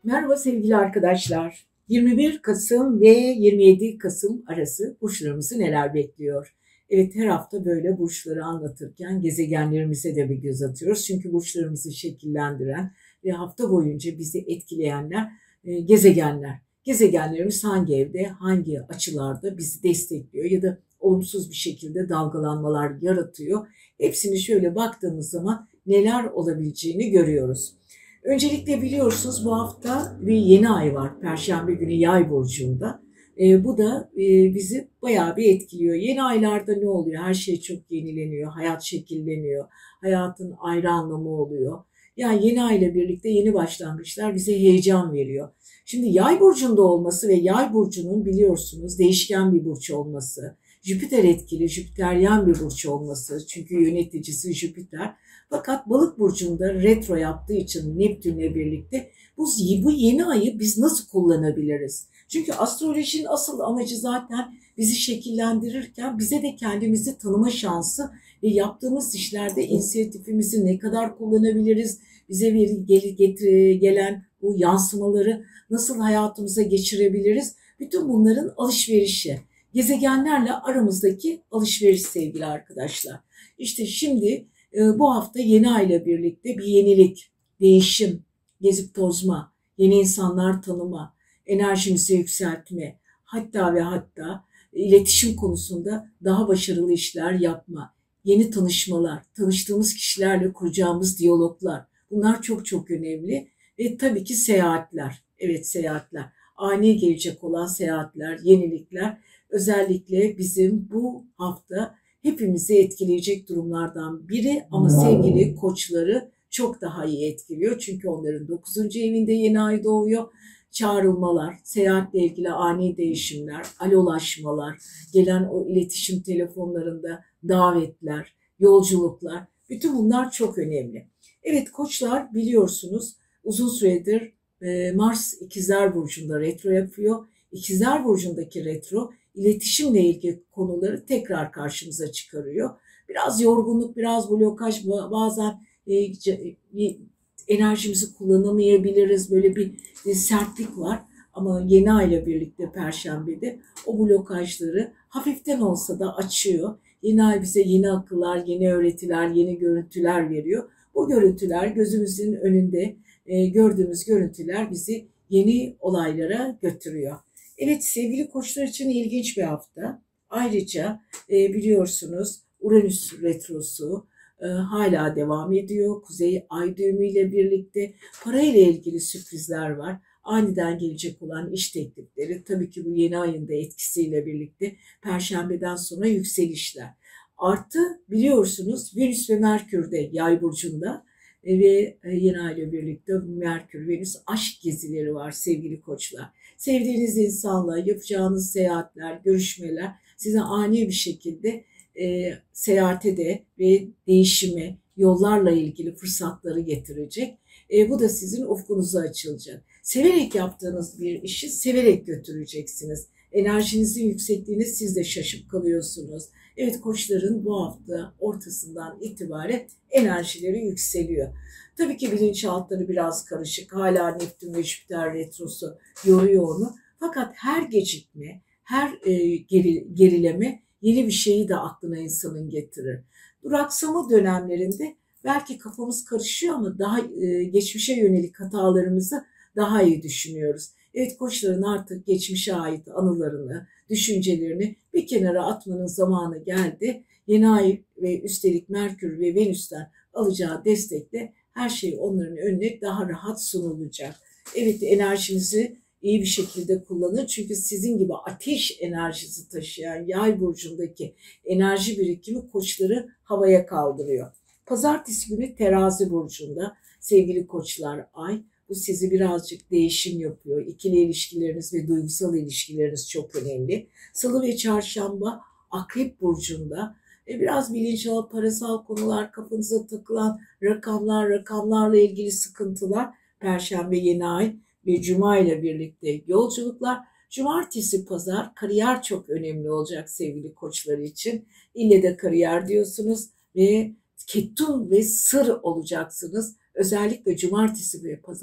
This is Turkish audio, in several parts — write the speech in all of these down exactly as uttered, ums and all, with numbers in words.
Merhaba sevgili arkadaşlar. yirmi bir Kasım ve yirmi yedi Kasım arası burçlarımızı neler bekliyor? Evet, her hafta böyle burçları anlatırken gezegenlerimize de bir göz atıyoruz. Çünkü burçlarımızı şekillendiren ve hafta boyunca bizi etkileyenler e, gezegenler. Gezegenlerimiz hangi evde, hangi açılarda bizi destekliyor ya da olumsuz bir şekilde dalgalanmalar yaratıyor. Hepsini şöyle baktığımız zaman neler olabileceğini görüyoruz. Öncelikle biliyorsunuz bu hafta bir yeni ay var. Perşembe günü Yay burcunda. E, bu da e, bizi bayağı bir etkiliyor. Yeni aylarda ne oluyor? Her şey çok yenileniyor, hayat şekilleniyor, hayatın ayrı anlamı oluyor. Yani yeni ay ile birlikte yeni başlangıçlar bize heyecan veriyor. Şimdi Yay burcunda olması ve Yay burcunun biliyorsunuz değişken bir burç olması, Jüpiter etkili, Jüpiteryen bir burç olması, çünkü yöneticisi Jüpiter. Fakat Balık burcunda retro yaptığı için Neptün'le birlikte bu, bu yeni ayı biz nasıl kullanabiliriz? Çünkü astrolojinin asıl amacı zaten bizi şekillendirirken bize de kendimizi tanıma şansı ve yaptığımız işlerde inisiyatifimizi ne kadar kullanabiliriz? Bize veri getir, gelen bu yansımaları nasıl hayatımıza geçirebiliriz? Bütün bunların alışverişi. Gezegenlerle aramızdaki alışveriş sevgili arkadaşlar. İşte şimdi bu hafta yeni ay ile birlikte bir yenilik, değişim, gezip tozma, yeni insanlar tanıma, enerjimizi yükseltme, hatta ve hatta iletişim konusunda daha başarılı işler yapma, yeni tanışmalar, tanıştığımız kişilerle kuracağımız diyaloglar, bunlar çok çok önemli. Ve tabii ki seyahatler, evet seyahatler, ani gelecek olan seyahatler, yenilikler özellikle bizim bu hafta hepimizi etkileyecek durumlardan biri, ama sevgili koçları çok daha iyi etkiliyor. Çünkü onların dokuzuncu evinde yeni ay doğuyor. Çağrılmalar, seyahatle ilgili ani değişimler, alolaşmalar, gelen o iletişim telefonlarında davetler, yolculuklar, bütün bunlar çok önemli. Evet, koçlar biliyorsunuz uzun süredir Mars İkizler Burcu'nda retro yapıyor. İkizler Burcu'ndaki retro iletişimle ilgili konuları tekrar karşımıza çıkarıyor. Biraz yorgunluk, biraz blokaj, bazen e, enerjimizi kullanamayabiliriz. Böyle bir e, sertlik var. Ama yeni ay ile birlikte Perşembe'de o blokajları hafiften olsa da açıyor. Yeni ay bize yeni akıllar, yeni öğretiler, yeni görüntüler veriyor. Bu görüntüler gözümüzün önünde e, gördüğümüz görüntüler bizi yeni olaylara götürüyor. Evet, sevgili koçlar için ilginç bir hafta. Ayrıca e, biliyorsunuz Uranüs retrosu e, hala devam ediyor. Kuzey ay düğümüyle birlikte parayla ilgili sürprizler var. Aniden gelecek olan iş teklifleri, tabii ki bu yeni ayın da etkisiyle birlikte Perşembeden sonra yükselişler. Artı biliyorsunuz Venüs ve Merkür de Yay burcunda ve yeni ay ile birlikte Merkür, Venüs aşk gezileri var sevgili koçlar. Sevdiğiniz insanla yapacağınız seyahatler, görüşmeler size ani bir şekilde e, seyahate de ve değişime, yollarla ilgili fırsatları getirecek. E, bu da sizin ufkunuza açılacak. Severek yaptığınız bir işi severek götüreceksiniz. Enerjinizin yüksekliğine siz de şaşıp kalıyorsunuz. Evet, koçların bu hafta ortasından itibaren enerjileri yükseliyor. Tabii ki bilinçaltları biraz karışık. Hala Neptün ve Jüpiter retrosu yoruyor onu. Fakat her gecikme, her e, geri, gerileme yeni bir şeyi de aklına insanın getirir. Duraksama dönemlerinde belki kafamız karışıyor ama daha e, geçmişe yönelik hatalarımızı daha iyi düşünüyoruz. Evet, koçların artık geçmişe ait anılarını, düşüncelerini bir kenara atmanın zamanı geldi. Yeni ay ve üstelik Merkür ve Venüs'ten alacağı destekle her şey onların önüne daha rahat sunulacak. Evet, enerjinizi iyi bir şekilde kullanın. Çünkü sizin gibi ateş enerjisi taşıyan Yay burcundaki enerji birikimi koçları havaya kaldırıyor. Pazartesi günü Terazi burcunda sevgili koçlar ay. Bu sizi birazcık değişim yapıyor. İkili ilişkileriniz ve duygusal ilişkileriniz çok önemli. Salı ve çarşamba Akrep burcunda e biraz bilinçaltı, parasal konular, kafanıza takılan rakamlar, rakamlarla ilgili sıkıntılar. Perşembe yeni ay ve Cuma ile birlikte yolculuklar. Cumartesi, pazar kariyer çok önemli olacak sevgili koçlar için. İlle de kariyer diyorsunuz ve ketum ve sır olacaksınız. Özellikle cumartesi ve pazar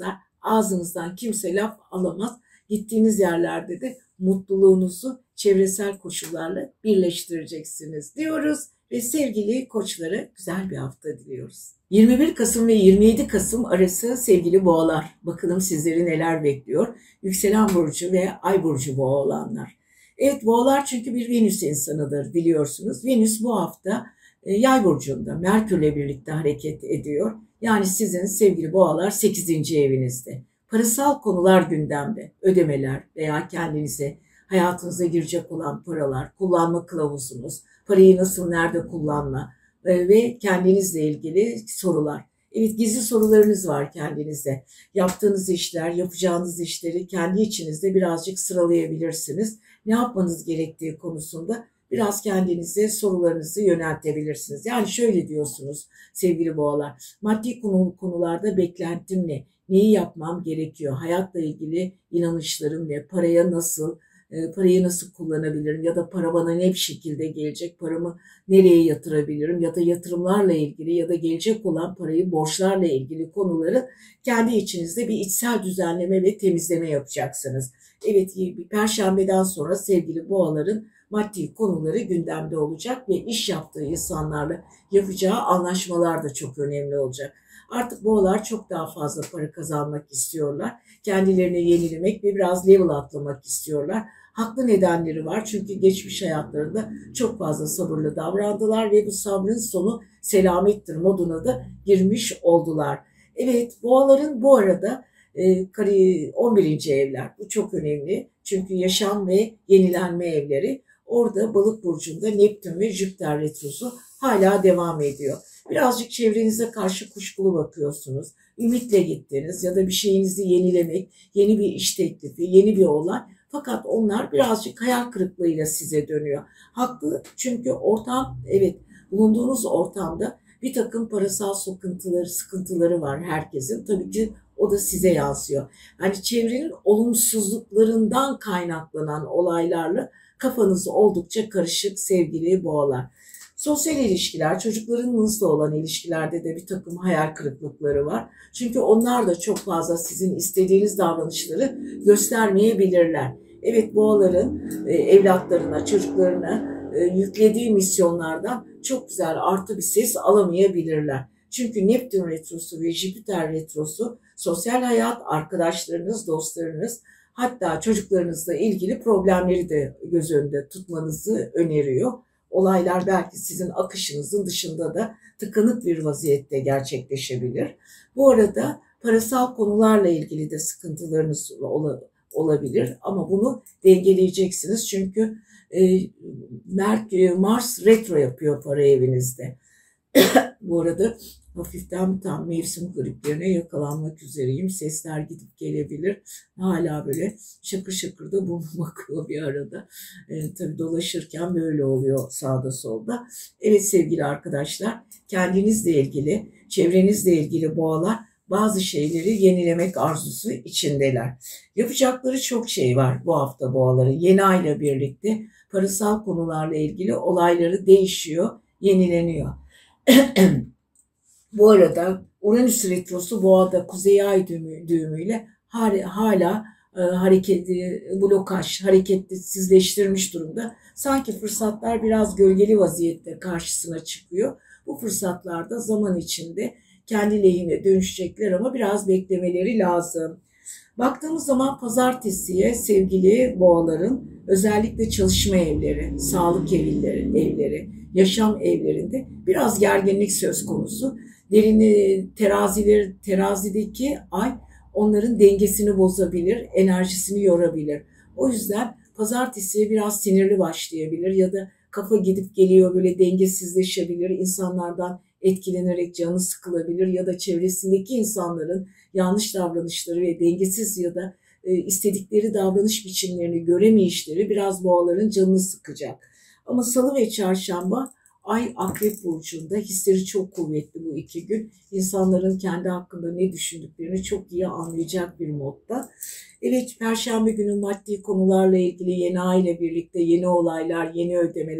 ağzınızdan kimse laf alamaz. Gittiğiniz yerlerde de mutluluğunuzu çevresel koşullarla birleştireceksiniz diyoruz ve sevgili koçlara güzel bir hafta diliyoruz. yirmi bir Kasım ve yirmi yedi Kasım arası sevgili boğalar. Bakalım sizleri neler bekliyor. Yükselen burcu ve ay burcu boğa olanlar. Evet, boğalar çünkü bir Venüs insanıdır biliyorsunuz. Venüs bu hafta e, yay burcunda Merkürle birlikte hareket ediyor. Yani sizin sevgili boğalar sekizinci evinizde. Parasal konular gündemde. Ödemeler veya kendinize, hayatınıza girecek olan paralar, kullanma kılavuzunuz, parayı nasıl, nerede kullanma ve kendinizle ilgili sorular. Evet, gizli sorularınız var kendinize. Yaptığınız işler, yapacağınız işleri kendi içinizde birazcık sıralayabilirsiniz. Ne yapmanız gerektiği konusunda biraz kendinize sorularınızı yöneltebilirsiniz. Yani şöyle diyorsunuz sevgili boğalar, maddi konu, konularda beklentim ne? Neyi yapmam gerekiyor? Hayatla ilgili inanışlarım ne? Paraya nasıl, e, parayı nasıl kullanabilirim? Ya da para bana ne bir şekilde gelecek? Paramı nereye yatırabilirim? Ya da yatırımlarla ilgili ya da gelecek olan parayı borçlarla ilgili konuları kendi içinizde bir içsel düzenleme ve temizleme yapacaksınız. Evet, bir Perşembeden sonra sevgili boğaların maddi konuları gündemde olacak ve iş yaptığı insanlarla yapacağı anlaşmalar da çok önemli olacak. Artık boğalar çok daha fazla para kazanmak istiyorlar. Kendilerini yenilemek ve biraz level atlamak istiyorlar. Haklı nedenleri var çünkü geçmiş hayatlarında çok fazla sabırlı davrandılar ve bu sabrın sonu selamettir moduna da girmiş oldular. Evet, boğaların bu arada on birinci evler, bu çok önemli çünkü yaşam ve yenilenme evleri. Orada Balık burcunda Neptün ve Jüpiter retrosu hala devam ediyor. Birazcık çevrenize karşı kuşkulu bakıyorsunuz. Ümitle gittiniz ya da bir şeyinizi yenilemek, yeni bir iş teklifi, yeni bir olay. Fakat onlar birazcık hayal kırıklığıyla size dönüyor. Haklı çünkü ortam, evet, bulunduğunuz ortamda bir takım parasal sıkıntıları, sıkıntıları var herkesin. Tabii ki o da size yansıyor. Yani çevrenin olumsuzluklarından kaynaklanan olaylarla kafanız oldukça karışık sevgili boğalar. Sosyal ilişkiler, çocuklarınızla olan ilişkilerde de bir takım hayal kırıklıkları var. Çünkü onlar da çok fazla sizin istediğiniz davranışları göstermeyebilirler. Evet, boğaların e, evlatlarına, çocuklarına e, yüklediği misyonlardan çok güzel artı bir ses alamayabilirler. Çünkü Neptün retrosu ve Jüpiter retrosu sosyal hayat, arkadaşlarınız, dostlarınız, hatta çocuklarınızla ilgili problemleri de göz önünde tutmanızı öneriyor. Olaylar belki sizin akışınızın dışında da tıkanık bir vaziyette gerçekleşebilir. Bu arada parasal konularla ilgili de sıkıntılarınız olabilir ama bunu dengeleyeceksiniz çünkü Mars retro yapıyor para evinizde. Bu arada hafiften tam mevsim griplerine yakalanmak üzereyim. Sesler gidip gelebilir. Hala böyle şakır şakır da burnum akıyor bir arada. E, tabii dolaşırken böyle oluyor sağda solda. Evet sevgili arkadaşlar, kendinizle ilgili, çevrenizle ilgili boğalar bazı şeyleri yenilemek arzusu içindeler. Yapacakları çok şey var bu hafta boğaları. Yeni ayla birlikte parasal konularla ilgili olayları değişiyor, yenileniyor. Bu arada Uranüs retrosu boğada kuzey ay düğümü, düğümüyle hala e, hareketi, blokaj, hareketsizleştirmiş durumda. Sanki fırsatlar biraz gölgeli vaziyette karşısına çıkıyor. Bu fırsatlarda zaman içinde kendi lehine dönüşecekler ama biraz beklemeleri lazım. Baktığımız zaman pazartesiye sevgili boğaların özellikle çalışma evleri, sağlık evleri, evleri, yaşam evlerinde biraz gerginlik söz konusu. Derini terazileri, terazideki ay onların dengesini bozabilir, enerjisini yorabilir. O yüzden pazartesiye biraz sinirli başlayabilir ya da kafa gidip geliyor, böyle dengesizleşebilir, insanlardan etkilenerek canı sıkılabilir ya da çevresindeki insanların yanlış davranışları ve dengesiz ya da e, istedikleri davranış biçimlerini göremeyişleri biraz boğaların canını sıkacak. Ama salı ve çarşamba ay Akrep burcunda, hisleri çok kuvvetli bu iki gün. İnsanların kendi hakkında ne düşündüklerini çok iyi anlayacak bir modda. Evet, perşembe günü maddi konularla ilgili yeni ay ile birlikte yeni olaylar, yeni ödemeler,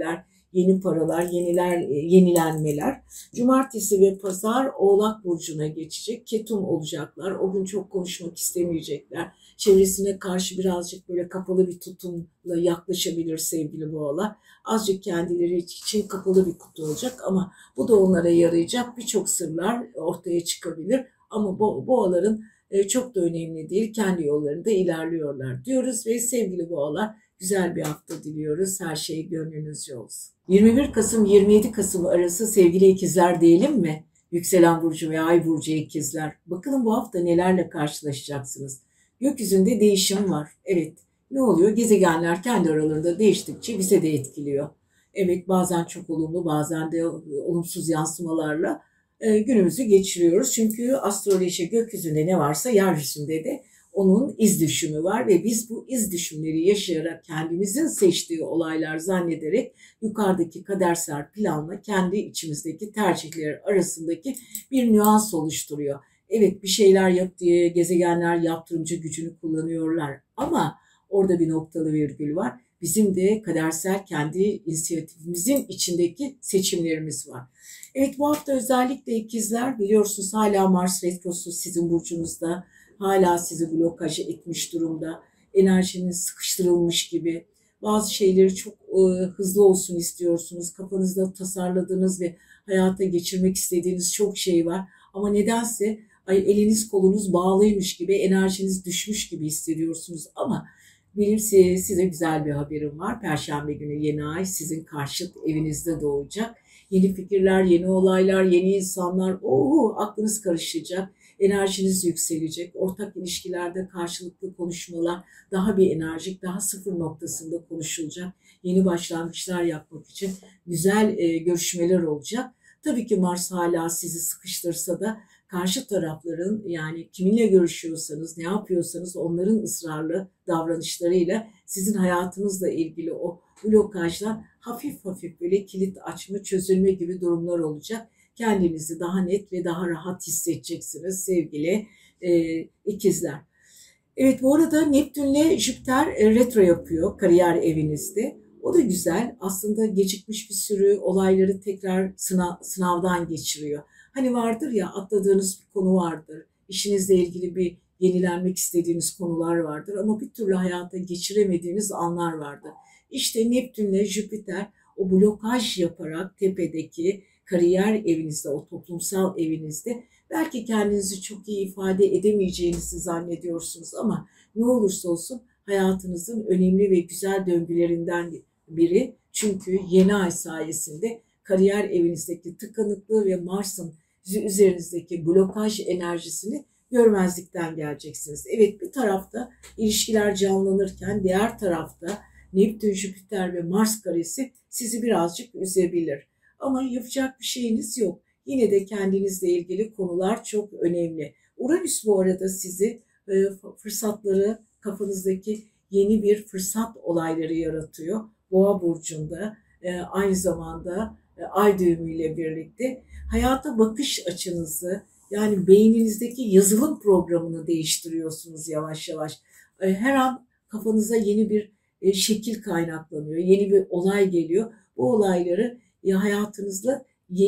yeni paralar, yeniler, yenilenmeler. Cumartesi ve pazar Oğlak Burcu'na geçecek. Ketum olacaklar. O gün çok konuşmak istemeyecekler. Çevresine karşı birazcık böyle kapalı bir tutumla yaklaşabilir sevgili boğalar. Azıcık kendileri için kapalı bir kutu olacak ama bu da onlara yarayacak. Birçok sırlar ortaya çıkabilir. Ama bo boğaların e, çok da önemli değil. Kendi yollarında ilerliyorlar diyoruz ve sevgili boğalar güzel bir hafta diliyoruz. Her şey gönlünüzce olsun. yirmi bir Kasım yirmi yedi Kasım arası sevgili ikizler diyelim mi? Yükselen burcu ve ay burcu ikizler. Bakalım bu hafta nelerle karşılaşacaksınız? Gökyüzünde değişim var. Evet. Ne oluyor? Gezegenler kendi aralarında değiştikçe bize de etkiliyor. Evet, bazen çok olumlu, bazen de olumsuz yansımalarla e, günümüzü geçiriyoruz. Çünkü astroloji gökyüzünde ne varsa yeryüzünde de onun iz düşümü var ve biz bu iz düşümleri yaşayarak kendimizin seçtiği olaylar zannederek yukarıdaki kadersel planla kendi içimizdeki tercihler arasındaki bir nüans oluşturuyor. Evet, bir şeyler yap diye gezegenler yaptırımcı gücünü kullanıyorlar ama orada bir noktalı virgül var. Bizim de kadersel kendi inisiyatifimizin içindeki seçimlerimiz var. Evet, bu hafta özellikle ikizler biliyorsunuz hala Mars retrosu sizin burcunuzda. Hala sizi blokaj etmiş durumda. Enerjiniz sıkıştırılmış gibi. Bazı şeyleri çok e, hızlı olsun istiyorsunuz. Kafanızda tasarladığınız ve hayata geçirmek istediğiniz çok şey var. Ama nedense ay, eliniz kolunuz bağlıymış gibi, enerjiniz düşmüş gibi hissediyorsunuz. Ama benim size, size güzel bir haberim var. Perşembe günü yeni ay sizin karşıt evinizde doğacak. Yeni fikirler, yeni olaylar, yeni insanlar. Oo, aklınız karışacak. Enerjiniz yükselecek. Ortak ilişkilerde karşılıklı konuşmalar daha bir enerjik, daha sıfır noktasında konuşulacak. Yeni başlangıçlar yapmak için güzel e, görüşmeler olacak. Tabii ki Mars hala sizi sıkıştırsa da karşı tarafların, yani kiminle görüşüyorsanız, ne yapıyorsanız onların ısrarlı davranışlarıyla sizin hayatınızla ilgili o blokajdan hafif hafif böyle kilit açma, çözülme gibi durumlar olacak. Kendinizi daha net ve daha rahat hissedeceksiniz sevgili e, ikizler. Evet, bu arada Neptünle Jüpiter e, retro yapıyor kariyer evinizde. O da güzel. Aslında gecikmiş bir sürü olayları tekrar sınav, sınavdan geçiriyor. Hani vardır ya, atladığınız bir konu vardır. İşinizle ilgili bir yenilenmek istediğiniz konular vardır ama bir türlü hayata geçiremediğiniz anlar vardır. İşte Neptünle Jüpiter o blokaj yaparak tepedeki kariyer evinizde, o toplumsal evinizde belki kendinizi çok iyi ifade edemeyeceğinizi zannediyorsunuz ama ne olursa olsun hayatınızın önemli ve güzel döngülerinden biri. Çünkü yeni ay sayesinde kariyer evinizdeki tıkanıklığı ve Mars'ın üzerinizdeki blokaj enerjisini görmezlikten geleceksiniz. Evet, bir tarafta ilişkiler canlanırken diğer tarafta Neptün, Jüpiter ve Mars karesi sizi birazcık üzebilir. Ama yapacak bir şeyiniz yok. Yine de kendinizle ilgili konular çok önemli. Uranüs bu arada sizi e, fırsatları, kafanızdaki yeni bir fırsat olayları yaratıyor. Boğa burcunda e, aynı zamanda e, ay düğümüyle birlikte hayata bakış açınızı, yani beyninizdeki yazılım programını değiştiriyorsunuz yavaş yavaş. E, her an kafanıza yeni bir e, şekil kaynaklanıyor, yeni bir olay geliyor. Bu olayları ya hayatınızla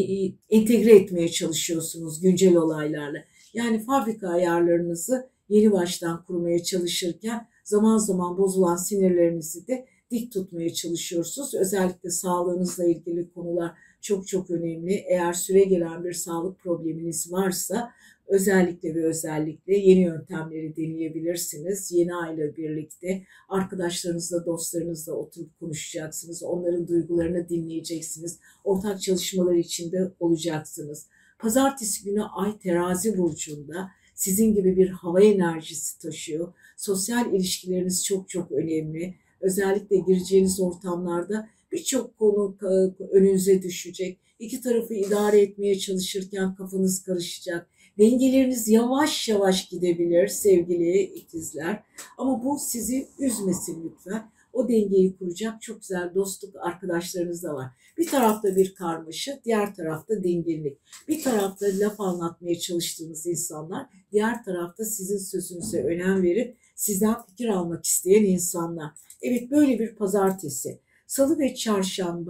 entegre etmeye çalışıyorsunuz güncel olaylarla. Yani fabrika ayarlarınızı yeni baştan kurmaya çalışırken zaman zaman bozulan sinirlerinizi de dik tutmaya çalışıyorsunuz. Özellikle sağlığınızla ilgili konular çok çok önemli. Eğer süregelen bir sağlık probleminiz varsa özellikle ve özellikle yeni yöntemleri deneyebilirsiniz. Yeni ayla birlikte arkadaşlarınızla, dostlarınızla oturup konuşacaksınız. Onların duygularını dinleyeceksiniz. Ortak çalışmalar içinde olacaksınız. Pazartesi günü Ay Terazi burcunda sizin gibi bir hava enerjisi taşıyor. Sosyal ilişkileriniz çok çok önemli. Özellikle gireceğiniz ortamlarda birçok konu önünüze düşecek. İki tarafı idare etmeye çalışırken kafanız karışacak. Dengeleriniz yavaş yavaş gidebilir sevgili ikizler. Ama bu sizi üzmesin lütfen. O dengeyi kuracak çok güzel dostluk arkadaşlarınız da var. Bir tarafta bir karmaşa, diğer tarafta dengelilik. Bir tarafta laf anlatmaya çalıştığınız insanlar, diğer tarafta sizin sözünüze önem verip sizden fikir almak isteyen insanlar. Evet, böyle bir pazartesi. Salı ve çarşamba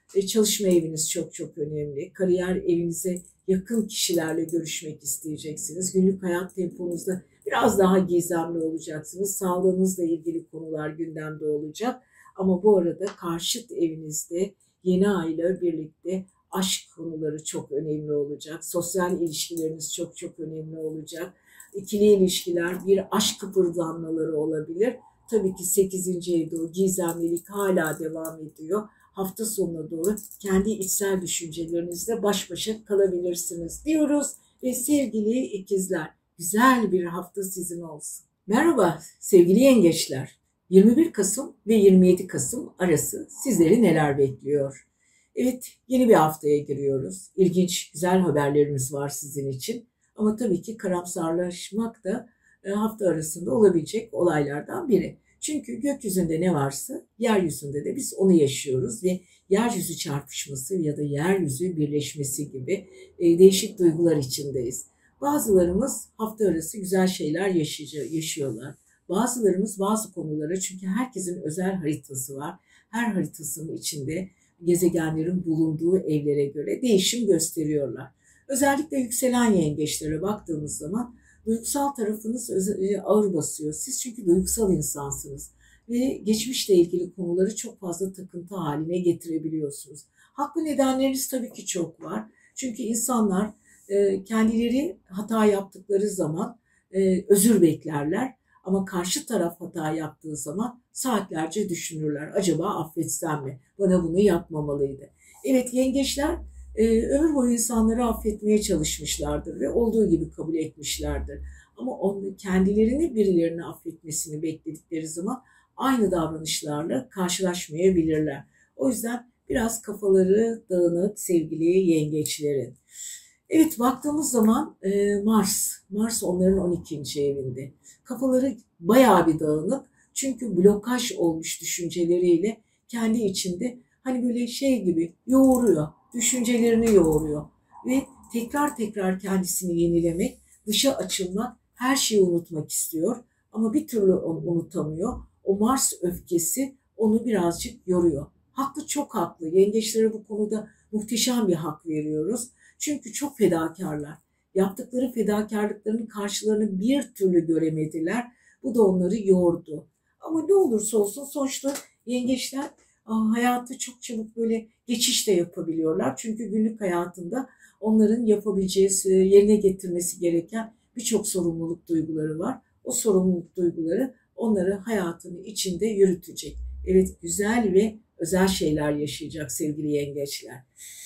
E, çalışma eviniz çok çok önemli. Kariyer evinize yakın kişilerle görüşmek isteyeceksiniz. Günlük hayat temponuzda biraz daha gizemli olacaksınız. Sağlığınızla ilgili konular gündemde olacak. Ama bu arada karşıt evinizde yeni aile birlikte aşk konuları çok önemli olacak. Sosyal ilişkileriniz çok çok önemli olacak. İkili ilişkiler, bir aşk kıpırdanmaları olabilir. Tabii ki sekizinci evde o gizemlilik hala devam ediyor. Hafta sonuna doğru kendi içsel düşüncelerinizle baş başa kalabilirsiniz diyoruz. Ve sevgili ikizler, güzel bir hafta sizin olsun. Merhaba sevgili yengeçler. yirmi bir Kasım ve yirmi yedi Kasım arası sizleri neler bekliyor? Evet, yeni bir haftaya giriyoruz. İlginç, güzel haberlerimiz var sizin için. Ama tabii ki karamsarlaşmak da hafta arasında olabilecek olaylardan biri. Çünkü gökyüzünde ne varsa yeryüzünde de biz onu yaşıyoruz ve yeryüzü çarpışması ya da yeryüzü birleşmesi gibi değişik duygular içindeyiz. Bazılarımız hafta arası güzel şeyler yaşıyorlar. Bazılarımız bazı konulara, çünkü herkesin özel haritası var. Her haritasının içinde gezegenlerin bulunduğu evlere göre değişim gösteriyorlar. Özellikle yükselen yengeçlere baktığımız zaman duygusal tarafınız ağır basıyor. Siz çünkü duygusal insansınız ve geçmişle ilgili konuları çok fazla takıntı haline getirebiliyorsunuz. Haklı nedenleriniz tabii ki çok var. Çünkü insanlar kendileri hata yaptıkları zaman özür beklerler. Ama karşı taraf hata yaptığı zaman saatlerce düşünürler. Acaba affetsem mi? Bana bunu yapmamalıydı. Evet, yengeçler e, ömür boyu insanları affetmeye çalışmışlardır ve olduğu gibi kabul etmişlerdir. Ama onu, kendilerini birilerine affetmesini bekledikleri zaman aynı davranışlarla karşılaşmayabilirler. O yüzden biraz kafaları dağınık sevgili yengeçlerin. Evet, baktığımız zaman e, Mars, Mars onların on ikinci evinde. Kafaları bayağı bir dağınık, çünkü blokaj olmuş düşünceleriyle kendi içinde hani böyle şey gibi yoğuruyor, düşüncelerini yoğuruyor ve tekrar tekrar kendisini yenilemek, dışa açılmak, her şeyi unutmak istiyor ama bir türlü unutamıyor. O Mars öfkesi onu birazcık yoruyor. Haklı, çok haklı. Yengeçlere bu konuda muhteşem bir hak veriyoruz. Çünkü çok fedakarlar. Yaptıkları fedakarlıkların karşılığını bir türlü göremediler. Bu da onları yordu. Ama ne olursa olsun sonuçta yengeçler hayatı çok çabuk böyle geçiş de yapabiliyorlar. Çünkü günlük hayatında onların yapabileceği, yerine getirmesi gereken birçok sorumluluk duyguları var. O sorumluluk duyguları onları hayatının içinde yürütecek. Evet, güzel ve özel şeyler yaşayacak sevgili yengeçler.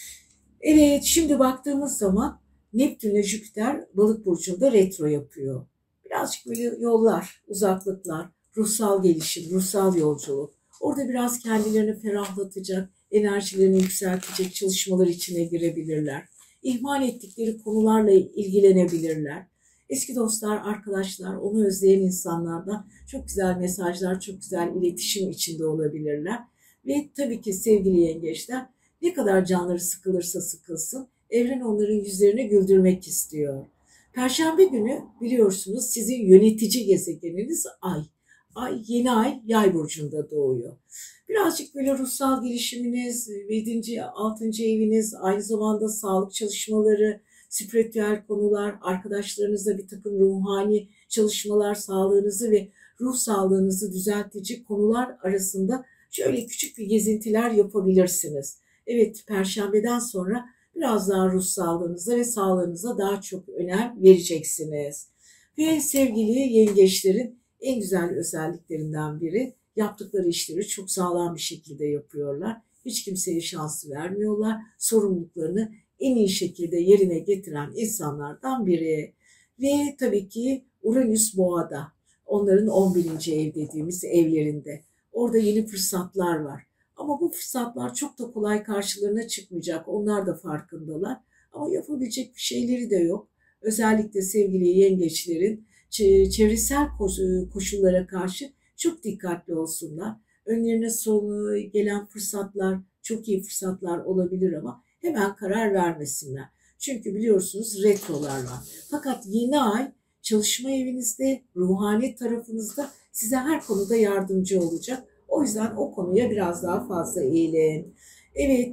Evet, şimdi baktığımız zaman Neptün ile Jüpiter Balık burcunda retro yapıyor. Birazcık böyle yollar, uzaklıklar, ruhsal gelişim, ruhsal yolculuk. Orada biraz kendilerini ferahlatacak, enerjilerini yükseltecek çalışmalar içine girebilirler. İhmal ettikleri konularla ilgilenebilirler. Eski dostlar, arkadaşlar, onu özleyen insanlardan çok güzel mesajlar, çok güzel iletişim içinde olabilirler. Ve tabii ki sevgili yengeçler, ne kadar canları sıkılırsa sıkılsın, evren onların yüzlerini güldürmek istiyor. Perşembe günü biliyorsunuz sizin yönetici gezegeniniz Ay. Ay, yeni ay Yay burcunda doğuyor. Birazcık böyle ruhsal gelişiminiz, yedinci, altıncı eviniz, aynı zamanda sağlık çalışmaları, spiritüel konular, arkadaşlarınızla bir takım ruhani çalışmalar, sağlığınızı ve ruh sağlığınızı düzeltecek konular arasında şöyle küçük bir gezintiler yapabilirsiniz. Evet, Perşembeden sonra biraz daha ruh sağlığınıza ve sağlığınıza daha çok önem vereceksiniz. Ve sevgili yengeçlerin en güzel özelliklerinden biri, yaptıkları işleri çok sağlam bir şekilde yapıyorlar. Hiç kimseye şans vermiyorlar. Sorumluluklarını en iyi şekilde yerine getiren insanlardan biri. Ve tabii ki Uranüs Boğa'da, onların on birinci ev dediğimiz evlerinde. Orada yeni fırsatlar var. Ama bu fırsatlar çok da kolay karşılarına çıkmayacak. Onlar da farkındalar. Ama yapabilecek bir şeyleri de yok. Özellikle sevgili yengeçlerin çevresel koşullara karşı çok dikkatli olsunlar. Önlerine sonu gelen fırsatlar, çok iyi fırsatlar olabilir ama hemen karar vermesinler. Çünkü biliyorsunuz retrolar var. Fakat yeni ay çalışma evinizde, ruhani tarafınızda size her konuda yardımcı olacak. O yüzden o konuya biraz daha fazla eğilin. Evet,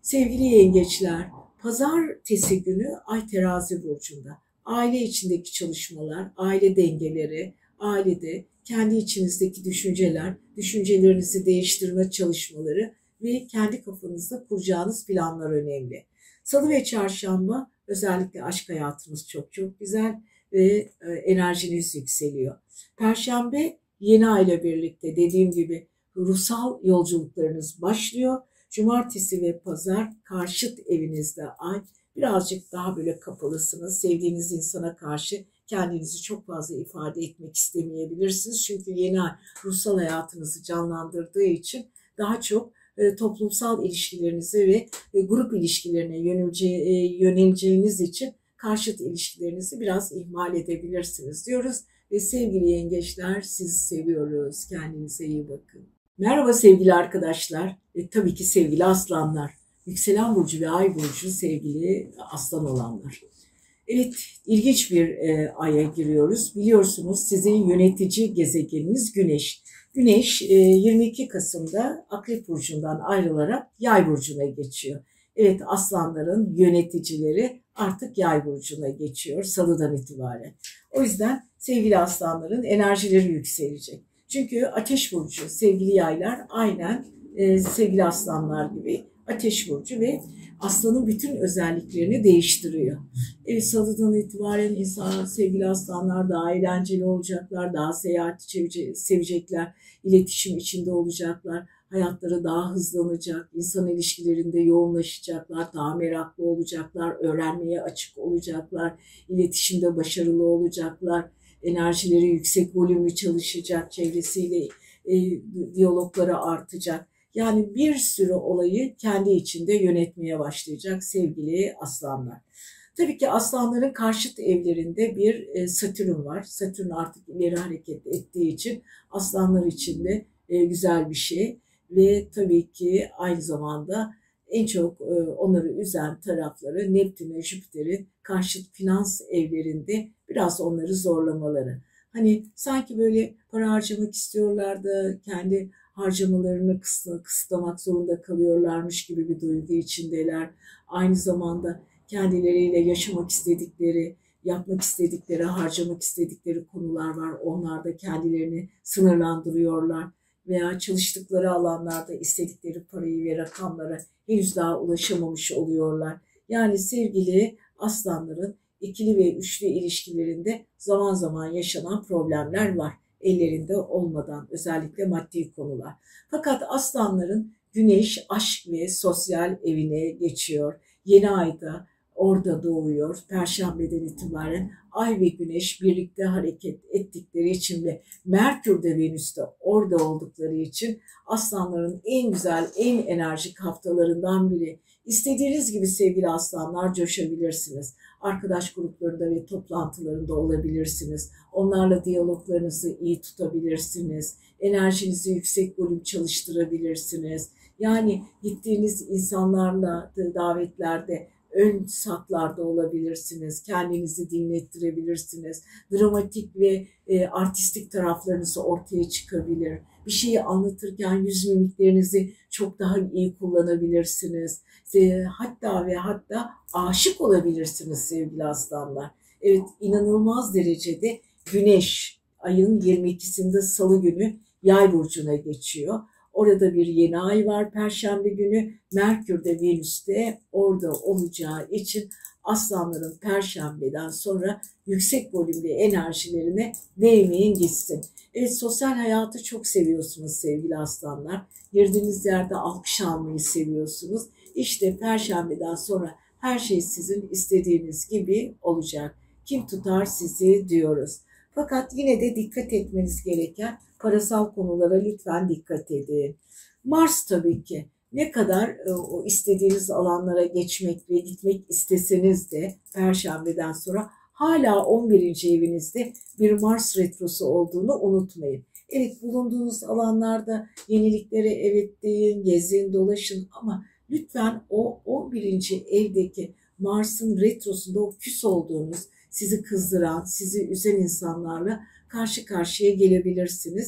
Sevgili yengeçler, pazartesi günü Ay Terazi burcunda. Aile içindeki çalışmalar, aile dengeleri, ailede kendi içinizdeki düşünceler, düşüncelerinizi değiştirme çalışmaları ve kendi kafanızda kuracağınız planlar önemli. Salı ve çarşamba özellikle aşk hayatınız çok çok güzel ve enerjiniz yükseliyor. Perşembe yeni ay ile birlikte dediğim gibi ruhsal yolculuklarınız başlıyor. Cumartesi ve pazar karşıt evinizde ay, birazcık daha böyle kapalısınız. Sevdiğiniz insana karşı kendinizi çok fazla ifade etmek istemeyebilirsiniz. Çünkü yeni ay ruhsal hayatınızı canlandırdığı için daha çok e, toplumsal ilişkilerinize ve e, grup ilişkilerine yönelce, e, yöneleceğiniz için karşıt ilişkilerinizi biraz ihmal edebilirsiniz diyoruz. Ve sevgili yengeçler, sizi seviyoruz. Kendinize iyi bakın. Merhaba sevgili arkadaşlar. E, tabii ki sevgili aslanlar. Yükselen burcu ve ay burcu sevgili aslan olanlar. Evet, ilginç bir e, aya giriyoruz. Biliyorsunuz sizin yönetici gezegeniniz Güneş. Güneş e, yirmi iki Kasım'da Akrep burcundan ayrılarak Yay burcuna geçiyor. Evet, aslanların yöneticileri artık Yay burcuna geçiyor Salı'dan itibaren. O yüzden sevgili aslanların enerjileri yükselecek. Çünkü Ateş burcu sevgili yaylar aynen e, sevgili aslanlar gibi Ateş burcu ve aslanın bütün özelliklerini değiştiriyor. Evet, Salı'dan itibaren insan, sevgili aslanlar daha eğlenceli olacaklar, daha seyahati sevecekler, iletişim içinde olacaklar, hayatları daha hızlanacak, insan ilişkilerinde yoğunlaşacaklar, daha meraklı olacaklar, öğrenmeye açık olacaklar, iletişimde başarılı olacaklar, enerjileri yüksek volümlü çalışacak, çevresiyle e, diyalogları artacak. Yani bir sürü olayı kendi içinde yönetmeye başlayacak sevgili aslanlar. Tabii ki aslanların karşıt evlerinde bir e, Satürn var. Satürn artık ileri hareket ettiği için aslanlar için de e, güzel bir şey. Ve tabii ki aynı zamanda en çok e, onları üzen tarafları Neptün ve Jüpiter'in karşıt finans evlerinde biraz onları zorlamaları. Hani sanki böyle para harcamak istiyorlardı, kendi harcamalarını kısıtlamak zorunda kalıyorlarmış gibi bir duygu içindeler. Aynı zamanda kendileriyle yaşamak istedikleri, yapmak istedikleri, harcamak istedikleri konular var. Onlar da kendilerini sınırlandırıyorlar veya çalıştıkları alanlarda istedikleri parayı ve rakamlara henüz daha ulaşamamış oluyorlar. Yani sevgili aslanların ikili ve üçlü ilişkilerinde zaman zaman yaşanan problemler var. Ellerinde olmadan, özellikle maddi konular. Fakat aslanların Güneş aşk ve sosyal evine geçiyor. Yeni ayda orada doğuyor. Perşembeden itibaren Ay ve Güneş birlikte hareket ettikleri için ve Merkür de Venüs'te orada oldukları için aslanların en güzel, en enerjik haftalarından biri. İstediğiniz gibi sevgili aslanlar coşabilirsiniz. Arkadaş gruplarında ve toplantılarında olabilirsiniz. Onlarla diyaloglarınızı iyi tutabilirsiniz. Enerjinizi yüksek volüm çalıştırabilirsiniz. Yani gittiğiniz insanlarla davetlerde ön satlarda olabilirsiniz. Kendinizi dinlettirebilirsiniz. Dramatik ve e, artistik taraflarınızı ortaya çıkabilir. Bir şeyi anlatırken yüz mimiklerinizi çok daha iyi kullanabilirsiniz. E, hatta ve hatta aşık olabilirsiniz sevgili aslanlar. Evet, inanılmaz derecede Güneş ayın yirmi ikisinde Salı günü Yay burcuna geçiyor. Orada bir yeni ay var Perşembe günü. Merkür de Venüs'te orada olacağı için aslanların Perşembe'den sonra yüksek volümlü enerjilerine değmeyin gitsin. Evet, sosyal hayatı çok seviyorsunuz sevgili aslanlar. Girdiğiniz yerde alkış almayı seviyorsunuz. İşte Perşembe'den sonra her şey sizin istediğiniz gibi olacak. Kim tutar sizi diyoruz. Fakat yine de dikkat etmeniz gereken parasal konulara lütfen dikkat edin. Mars tabii ki ne kadar e, o istediğiniz alanlara geçmek ve gitmek isteseniz de Perşembeden sonra hala on birinci evinizde bir Mars retrosu olduğunu unutmayın. Evet, bulunduğunuz alanlarda yeniliklere evet deyin, gezin, dolaşın ama lütfen o on birinci evdeki Mars'ın retrosunda o küs olduğunuz, sizi kızdıran, sizi üzen insanlarla karşı karşıya gelebilirsiniz.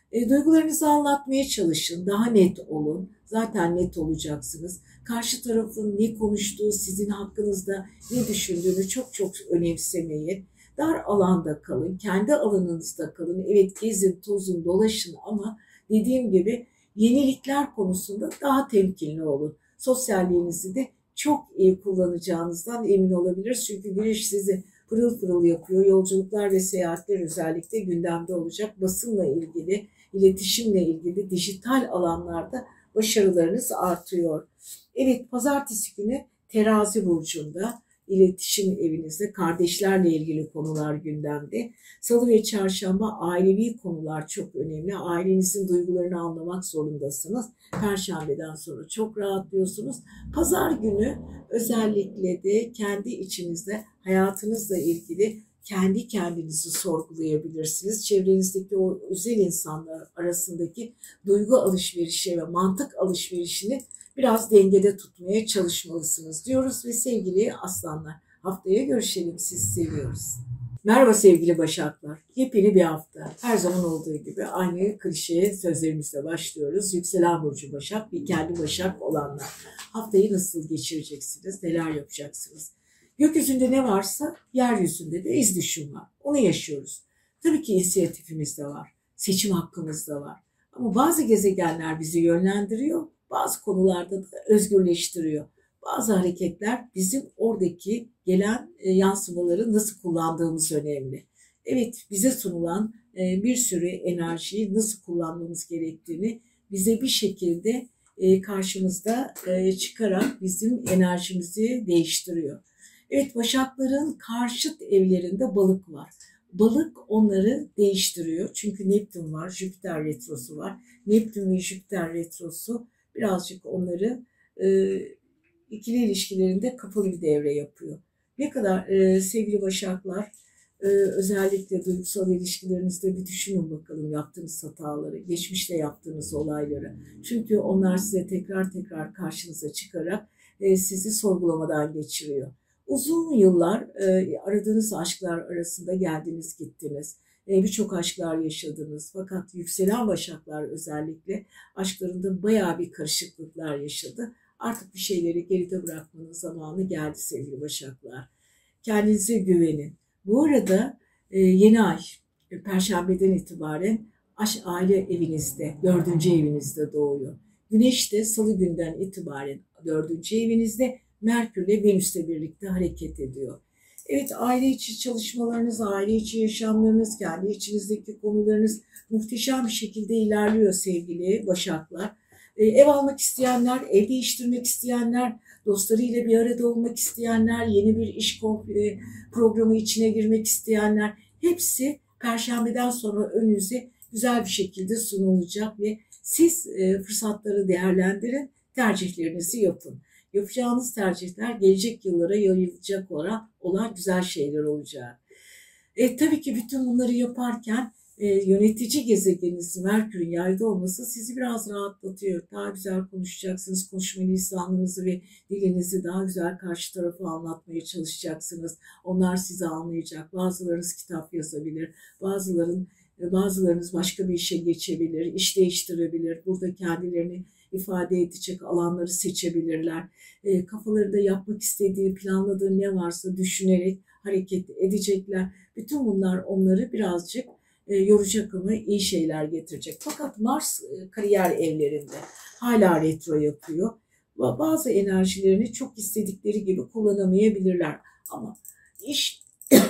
E, duygularınızı anlatmaya çalışın, daha net olun. Zaten net olacaksınız. Karşı tarafın ne konuştuğu, sizin hakkınızda ne düşündüğünü çok çok önemsemeyin. Dar alanda kalın, kendi alanınızda kalın. Evet, gezin, tozun, dolaşın ama dediğim gibi yenilikler konusunda daha temkinli olun. Sosyalliğinizi de çok iyi kullanacağınızdan emin olabiliriz. Çünkü güneş sizi pırıl pırıl yapıyor. Yolculuklar ve seyahatler özellikle gündemde olacak. Basınla ilgili, iletişimle ilgili dijital alanlarda başarılarınız artıyor. Evet, pazartesi günü Terazi burcunda, iletişim evinizde, kardeşlerle ilgili konular gündemde. Salı ve çarşamba ailevi konular çok önemli. Ailenizin duygularını anlamak zorundasınız. Perşembeden sonra çok rahatlıyorsunuz. Pazar günü özellikle de kendi içinizde hayatınızla ilgili kendi kendinizi sorgulayabilirsiniz. Çevrenizdeki o özel insanlar arasındaki duygu alışverişi ve mantık alışverişini biraz dengede tutmaya çalışmalısınız diyoruz ve sevgili aslanlar, haftaya görüşelim, sizi seviyoruz. Merhaba sevgili Başaklar, yepyeni bir hafta. Her zaman olduğu gibi aynı klişe sözlerimizle başlıyoruz. Yükselen burcu Başak ve kendi Başak olanlar. Haftayı nasıl geçireceksiniz, neler yapacaksınız? Gökyüzünde ne varsa yeryüzünde de iz düşüm var. Onu yaşıyoruz. Tabii ki inisiyatifimiz de var, seçim hakkımız da var. Ama bazı gezegenler bizi yönlendiriyor, bazı konularda da özgürleştiriyor. Bazı hareketler bizim oradaki gelen yansımaları nasıl kullandığımız önemli. Evet, bize sunulan bir sürü enerjiyi nasıl kullanmamız gerektiğini bize bir şekilde karşımızda çıkarak bizim enerjimizi değiştiriyor. Evet, Başakların karşıt evlerinde balık var. Balık onları değiştiriyor. Çünkü Neptün var, Jüpiter retrosu var. Neptün ve Jüpiter retrosu birazcık onları e, ikili ilişkilerinde kapalı bir devre yapıyor. Ne kadar e, sevgili Başaklar, e, özellikle duygusal ilişkilerinizde bir düşünün bakalım yaptığınız hataları, geçmişte yaptığınız olayları. Çünkü onlar size tekrar tekrar karşınıza çıkarak e, sizi sorgulamadan geçiriyor. Uzun yıllar e, aradığınız aşklar arasında geldiniz gittiniz. E, Birçok aşklar yaşadınız. Fakat yükselen Başaklar özellikle aşklarında bayağı bir karışıklıklar yaşadı. Artık bir şeyleri geride bırakmanın zamanı geldi sevgili Başaklar. Kendinize güvenin. Bu arada e, yeni ay, e, Perşembeden itibaren aşk aile evinizde, dördüncü evinizde doğuyor. Güneş de Salı günden itibaren dördüncü evinizde, Merkürle Venüs'le birlikte hareket ediyor. Evet, aile içi çalışmalarınız, aile içi yaşamlarınız, kendi içinizdeki konularınız muhteşem bir şekilde ilerliyor sevgili Başaklar. Ee, ev almak isteyenler, ev değiştirmek isteyenler, dostlarıyla bir arada olmak isteyenler, yeni bir iş programı içine girmek isteyenler, hepsi Perşembeden sonra önünüze güzel bir şekilde sunulacak ve siz e, fırsatları değerlendirin, tercihlerinizi yapın. Yapacağınız tercihler gelecek yıllara yayılacak olan, olan güzel şeyler olacak. E, tabii ki bütün bunları yaparken e, yönetici gezegeniniz Merkür'ün yayda olması sizi biraz rahatlatıyor. Daha güzel konuşacaksınız, konuşma lisanınızı ve dilinizi daha güzel karşı tarafa anlatmaya çalışacaksınız. Onlar sizi anlayacak. Bazılarınız kitap yazabilir, bazıların, bazılarınız başka bir işe geçebilir, iş değiştirebilir. Burada kendilerini ifade edecek alanları seçebilirler. E, kafalarında yapmak istediği, planladığı ne varsa düşünerek hareket edecekler. Bütün bunlar onları birazcık e, yoracak ama iyi şeyler getirecek. Fakat Mars e, kariyer evlerinde hala retro yapıyor. Bazı enerjilerini çok istedikleri gibi kullanamayabilirler. Ama iş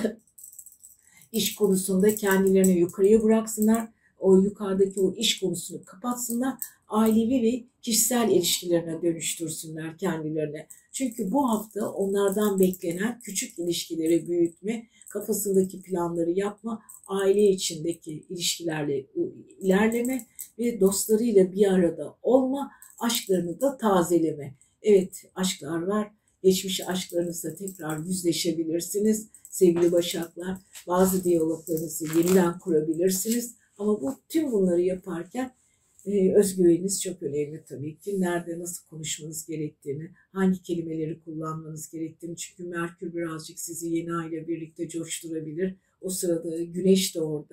iş konusunda kendilerini yukarıya bıraksınlar. O yukarıdaki o iş konusunu kapatsınlar. Ailevi ve kişisel ilişkilerine dönüştürsünler kendilerine. Çünkü bu hafta onlardan beklenen küçük ilişkileri büyütme, kafasındaki planları yapma, aile içindeki ilişkilerle ilerleme ve dostlarıyla bir arada olma, aşklarını da tazeleme. Evet, aşklar var. Geçmiş aşklarınızla tekrar yüzleşebilirsiniz. Sevgili Başaklar, bazı diyaloglarınızı yeniden kurabilirsiniz. Ama bu tüm bunları yaparken e, özgüveniniz çok önemli tabii ki. Nerede nasıl konuşmanız gerektiğini, hangi kelimeleri kullanmanız gerektiğini. Çünkü Merkür birazcık sizi yeni ay ile birlikte coşturabilir. O sırada Güneş de orada.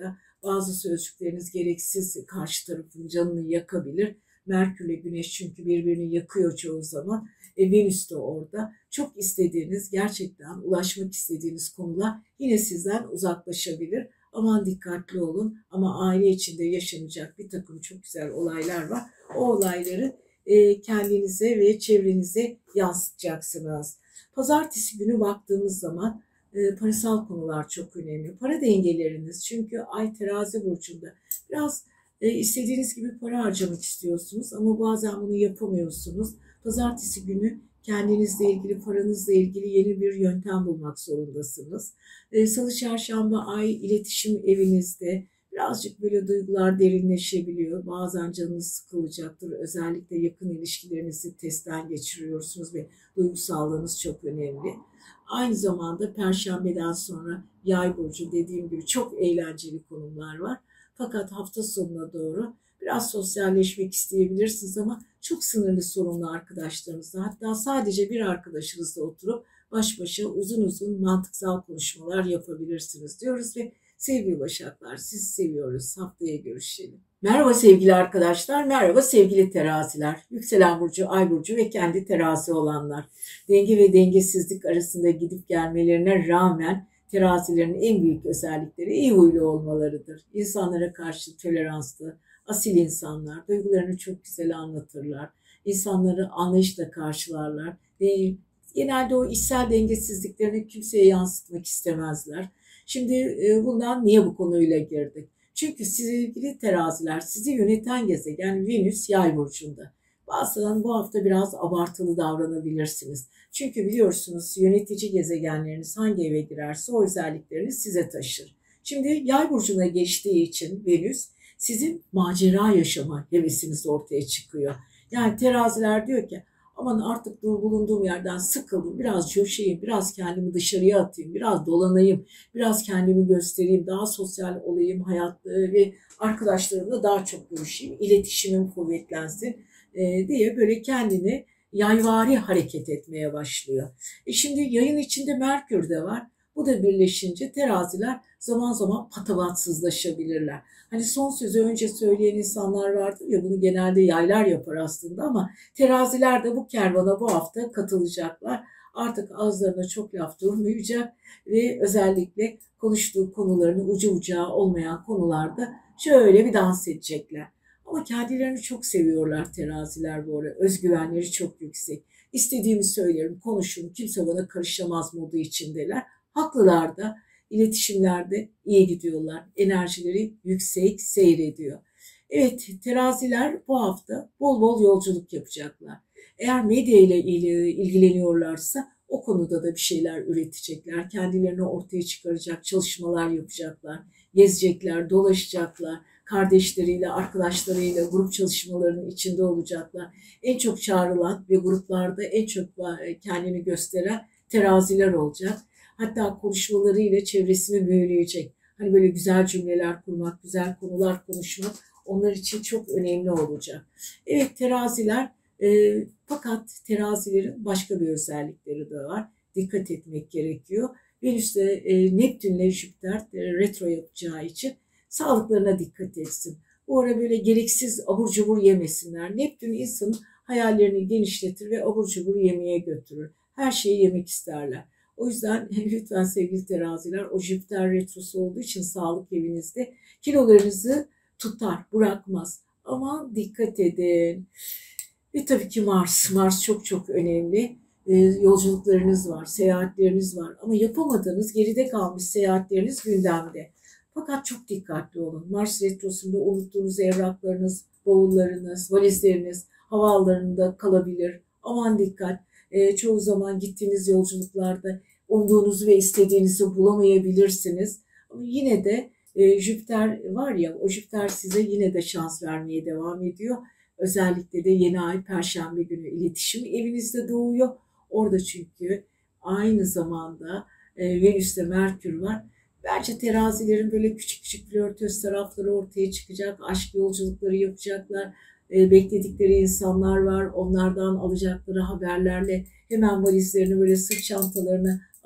Bazı sözcükleriniz gereksiz karşı tarafın canını yakabilir. Merkürle Güneş çünkü birbirini yakıyor çoğu zaman. E, Venüs de orada. Çok istediğiniz, gerçekten ulaşmak istediğiniz konular yine sizden uzaklaşabilir. Aman dikkatli olun, ama aile içinde yaşanacak bir takım çok güzel olaylar var. O olayları e, kendinize ve çevrenize yansıtacaksınız. Pazartesi günü baktığımız zaman e, parasal konular çok önemli. Para dengeleriniz, çünkü Ay Terazi burcunda, biraz e, istediğiniz gibi para harcamak istiyorsunuz ama bazen bunu yapamıyorsunuz. Pazartesi günü kendinizle ilgili, paranızla ilgili yeni bir yöntem bulmak zorundasınız. E, Salı, Çarşamba Ay iletişim evinizde. Birazcık böyle duygular derinleşebiliyor. Bazen canınız sıkılacaktır. Özellikle yakın ilişkilerinizi testten geçiriyorsunuz ve duygusallığınız çok önemli. Aynı zamanda Perşembeden sonra Yay burcu, dediğim gibi çok eğlenceli konular var. Fakat hafta sonuna doğru biraz sosyalleşmek isteyebilirsiniz ama çok sınırlı sorunlu arkadaşlarınızla, hatta sadece bir arkadaşınızla oturup baş başa uzun uzun mantıksal konuşmalar yapabilirsiniz diyoruz ve sevgili Başaklar, sizi seviyoruz. Haftaya görüşelim. Merhaba sevgili arkadaşlar, merhaba sevgili teraziler. Yükselen burcu, ay burcu ve kendi terazi olanlar. Denge ve dengesizlik arasında gidip gelmelerine rağmen terazilerin en büyük özellikleri iyi huylu olmalarıdır. İnsanlara karşı toleranslı, asil insanlar, duygularını çok güzel anlatırlar. İnsanları anlayışla karşılarlar. Genelde o içsel dengesizliklerini kimseye yansıtmak istemezler. Şimdi bundan niye bu konuyla girdik? Çünkü sevgili teraziler, sizi yöneten gezegen Venüs Yay burcunda. Bazen bu hafta biraz abartılı davranabilirsiniz. Çünkü biliyorsunuz yönetici gezegenleriniz hangi eve girerse o özelliklerini size taşır. Şimdi Yay burcuna geçtiği için Venüs, sizin macera yaşama hevesiniz ortaya çıkıyor. Yani teraziler diyor ki, aman artık bulunduğum yerden sıkıldım, biraz coşayım, biraz kendimi dışarıya atayım, biraz dolanayım, biraz kendimi göstereyim, daha sosyal olayım hayatta ve arkadaşlarımla daha çok görüşeyim, iletişimim kuvvetlensin diye böyle kendini yayvari hareket etmeye başlıyor. E şimdi yayın içinde Merkür de var. Bu da birleşince teraziler zaman zaman patavatsızlaşabilirler. Hani son sözü önce söyleyen insanlar vardır ya, bunu genelde yaylar yapar aslında, ama teraziler de bu kervana bu hafta katılacaklar. Artık ağızlarına çok laf durmayacak ve özellikle konuştuğu konularını ucu bucağı olmayan konularda şöyle bir dans edecekler. Ama kendilerini çok seviyorlar teraziler bu arada. Özgüvenleri çok yüksek. İstediğimi söylerim, konuşurum, kimse bana karışamaz modu içindeler. Haklılar da, iletişimlerde iyi gidiyorlar. Enerjileri yüksek seyrediyor. Evet, teraziler bu hafta bol bol yolculuk yapacaklar. Eğer medya ile ilgileniyorlarsa o konuda da bir şeyler üretecekler. Kendilerini ortaya çıkaracak çalışmalar yapacaklar. Gezecekler, dolaşacaklar. Kardeşleriyle, arkadaşlarıyla grup çalışmalarının içinde olacaklar. En çok çağrılan ve gruplarda en çok kendini gösteren teraziler olacak. Hatta konuşmalarıyla çevresini büyüleyecek. Hani böyle güzel cümleler kurmak, güzel konular konuşmak onlar için çok önemli olacak. Evet, teraziler, e, fakat terazilerin başka bir özellikleri de var. Dikkat etmek gerekiyor. Venüs'te e, Neptün'le Jüpiter e, retro yapacağı için sağlıklarına dikkat etsin. Bu ara böyle gereksiz abur cubur yemesinler. Neptün insanın hayallerini genişletir ve abur cubur yemeye götürür. Her şeyi yemek isterler. O yüzden lütfen sevgili teraziler, o Jüpiter retrosu olduğu için sağlık evinizde kilolarınızı tutar, bırakmaz. Ama dikkat edin. Ve tabii ki Mars. Mars çok çok önemli. Ee, yolculuklarınız var, seyahatleriniz var. Ama yapamadığınız, geride kalmış seyahatleriniz gündemde. Fakat çok dikkatli olun. Mars retrosunda unuttuğunuz evraklarınız, bavullarınız, valizleriniz havaalanında kalabilir. Aman dikkat. E, çoğu zaman gittiğiniz yolculuklarda umduğunuzu ve istediğinizi bulamayabilirsiniz. Ama yine de e, Jüpiter var ya, o Jüpiter size yine de şans vermeye devam ediyor. Özellikle de yeni ay Perşembe günü iletişim evinizde doğuyor. Orada çünkü aynı zamanda e, Venüs'te Merkür var. Bence terazilerin böyle küçük küçük flörtöz tarafları ortaya çıkacak. Aşk yolculukları yapacaklar. E, bekledikleri insanlar var. Onlardan alacakları haberlerle hemen valizlerini, böyle sırt çantalarını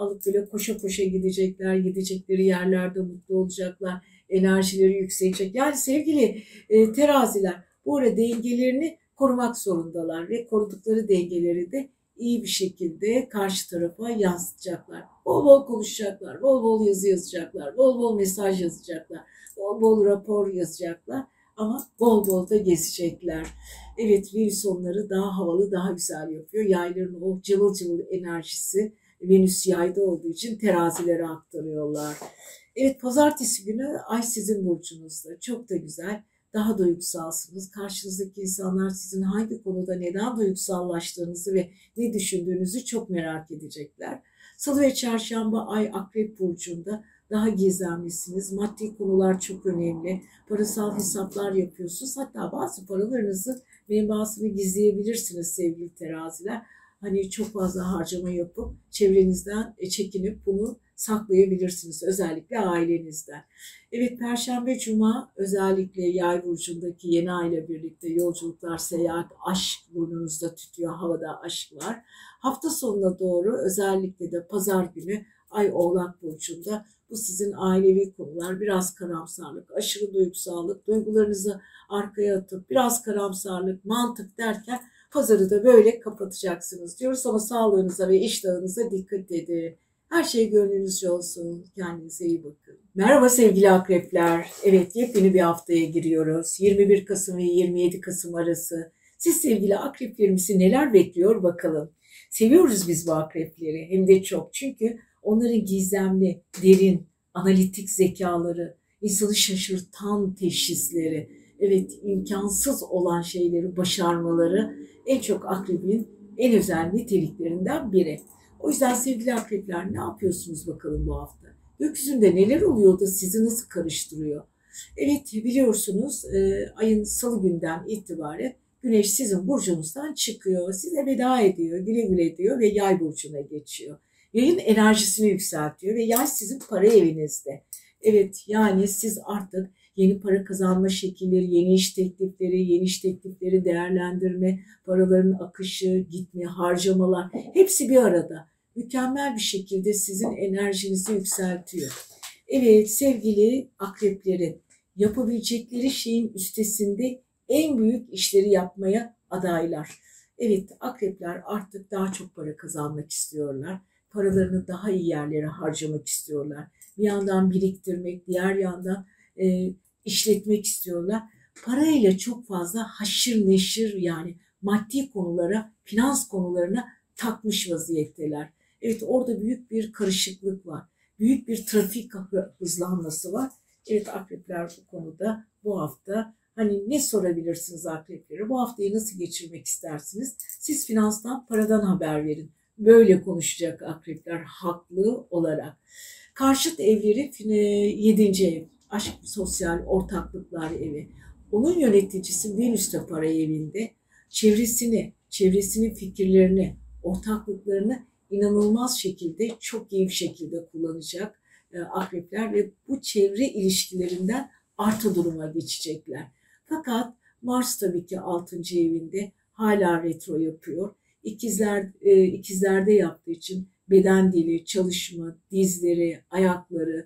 alıp böyle koşa koşa gidecekler, gidecekleri yerlerde mutlu olacaklar, enerjileri yükselecek. Yani sevgili e, teraziler bu arada dengelerini korumak zorundalar ve korudukları dengeleri de iyi bir şekilde karşı tarafa yansıtacaklar. Bol bol konuşacaklar, bol bol yazı yazacaklar, bol bol mesaj yazacaklar, bol bol rapor yazacaklar ama bol bol da gezecekler. Evet, Venüs onları daha havalı, daha güzel yapıyor. Yayların o cıvıl cıvıl enerjisi Venüs yayda olduğu için terazilere aktarıyorlar. Evet, pazartesi günü Ay sizin burcunuzda. Çok da güzel. Daha duygusalsınız. Karşınızdaki insanlar sizin hangi konuda neden duygusallaştığınızı ve ne düşündüğünüzü çok merak edecekler. Salı ve çarşamba Ay Akrep burcunda. Daha gizemlisiniz. Maddi konular çok önemli. Parasal hesaplar yapıyorsunuz. Hatta bazı paralarınızı menbaasını gizleyebilirsiniz sevgili teraziler. Hani çok fazla harcama yapıp çevrenizden çekinip bunu saklayabilirsiniz. Özellikle ailenizden. Evet, Perşembe, Cuma özellikle Yay burcundaki yeni ay ile birlikte yolculuklar, seyahat, aşk burnunuzda tütüyor. Havada aşk var. Hafta sonuna doğru özellikle de pazar günü Ay Oğlak burcunda. Bu sizin ailevi konular, biraz karamsarlık, aşırı duygusallık, duygularınızı arkaya atıp biraz karamsarlık, mantık derken pazarı da böyle kapatacaksınız diyoruz ama sağlığınıza ve iştahınıza dikkat edin. Her şey gönlünüzce olsun. Kendinize iyi bakın. Merhaba sevgili akrepler. Evet, yepyeni bir haftaya giriyoruz. yirmi bir Kasım ve yirmi yedi Kasım arası. Siz sevgili akreplerimizi neler bekliyor bakalım. Seviyoruz biz bu akrepleri hem de çok. Çünkü onların gizemli, derin, analitik zekaları, insanı şaşırtan teşhisleri, evet imkansız olan şeyleri başarmaları en çok akrebin en özel niteliklerinden biri. O yüzden sevgili akrepler ne yapıyorsunuz bakalım bu hafta? Gökyüzünde neler oluyor da sizi nasıl karıştırıyor? Evet, biliyorsunuz e, ayın salı günden itibaren Güneş sizin burcunuzdan çıkıyor. Size veda ediyor, güle güle diyor ve Yay burcuna geçiyor. Yayın enerjisini yükseltiyor ve Yay sizin para evinizde. Evet, yani siz artık yeni para kazanma şekilleri, yeni iş teklifleri, yeni iş teklifleri değerlendirme, paraların akışı, gitme, harcamalar hepsi bir arada. Mükemmel bir şekilde sizin enerjinizi yükseltiyor. Evet sevgili akreplerin yapabilecekleri şeyin üstesinde en büyük işleri yapmaya adaylar. Evet, akrepler artık daha çok para kazanmak istiyorlar. Paralarını daha iyi yerlere harcamak istiyorlar. Bir yandan biriktirmek, diğer yandan e, işletmek istiyorlar. Parayla çok fazla haşır neşir yani maddi konulara, finans konularına takmış vaziyetteler. Evet, orada büyük bir karışıklık var. Büyük bir trafik hızlanması var. Evet, akrepler bu konuda bu hafta hani ne sorabilirsiniz akreplere? Bu haftayı nasıl geçirmek istersiniz? Siz finanstan, paradan haber verin. Böyle konuşacak akrepler haklı olarak. Karşıt evleri yedinci ev. Aşk, sosyal, ortaklıklar evi. Onun yöneticisi Venüs'te para evinde. Çevresini, çevresinin fikirlerini, ortaklıklarını inanılmaz şekilde, çok iyi bir şekilde kullanacak e, akrepler ve bu çevre ilişkilerinden artı duruma geçecekler. Fakat Mars tabii ki altıncı evinde hala retro yapıyor. İkizler, e, ikizlerde yaptığı için beden dili, çalışma, dizleri, ayakları,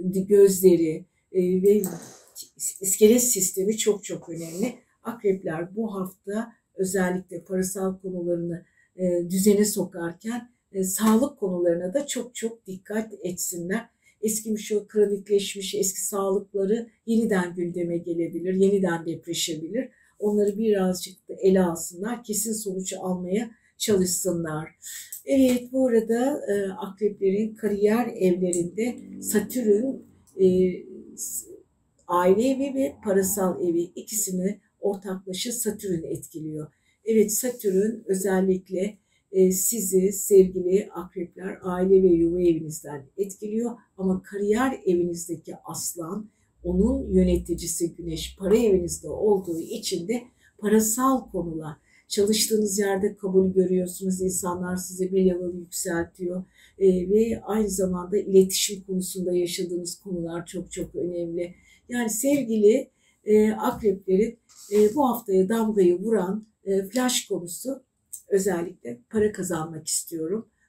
gözleri e, ve iskelet sistemi çok çok önemli. Akrepler bu hafta özellikle parasal konularını e, düzene sokarken e, sağlık konularına da çok çok dikkat etsinler. Eskimiş o kronikleşmiş eski sağlıkları yeniden gündeme gelebilir, yeniden depreşebilir. Onları birazcık da ele alsınlar, kesin sonuç almaya çalışsınlar. Evet, bu arada e, akreplerin kariyer evlerinde Satürn e, aile evi ve parasal evi ikisini ortaklaşa Satürn etkiliyor. Evet, Satürn özellikle e, sizi sevgili akrepler aile ve yuva evinizden etkiliyor ama kariyer evinizdeki aslan, onun yöneticisi Güneş para evinizde olduğu için de parasal konular, çalıştığınız yerde kabul görüyorsunuz, insanlar size bir level yükseltiyor e, ve aynı zamanda iletişim konusunda yaşadığınız konular çok çok önemli. Yani sevgili e, akreplerin e, bu haftaya damgayı vuran e, flash konusu özellikle para kazanmak istiyorum.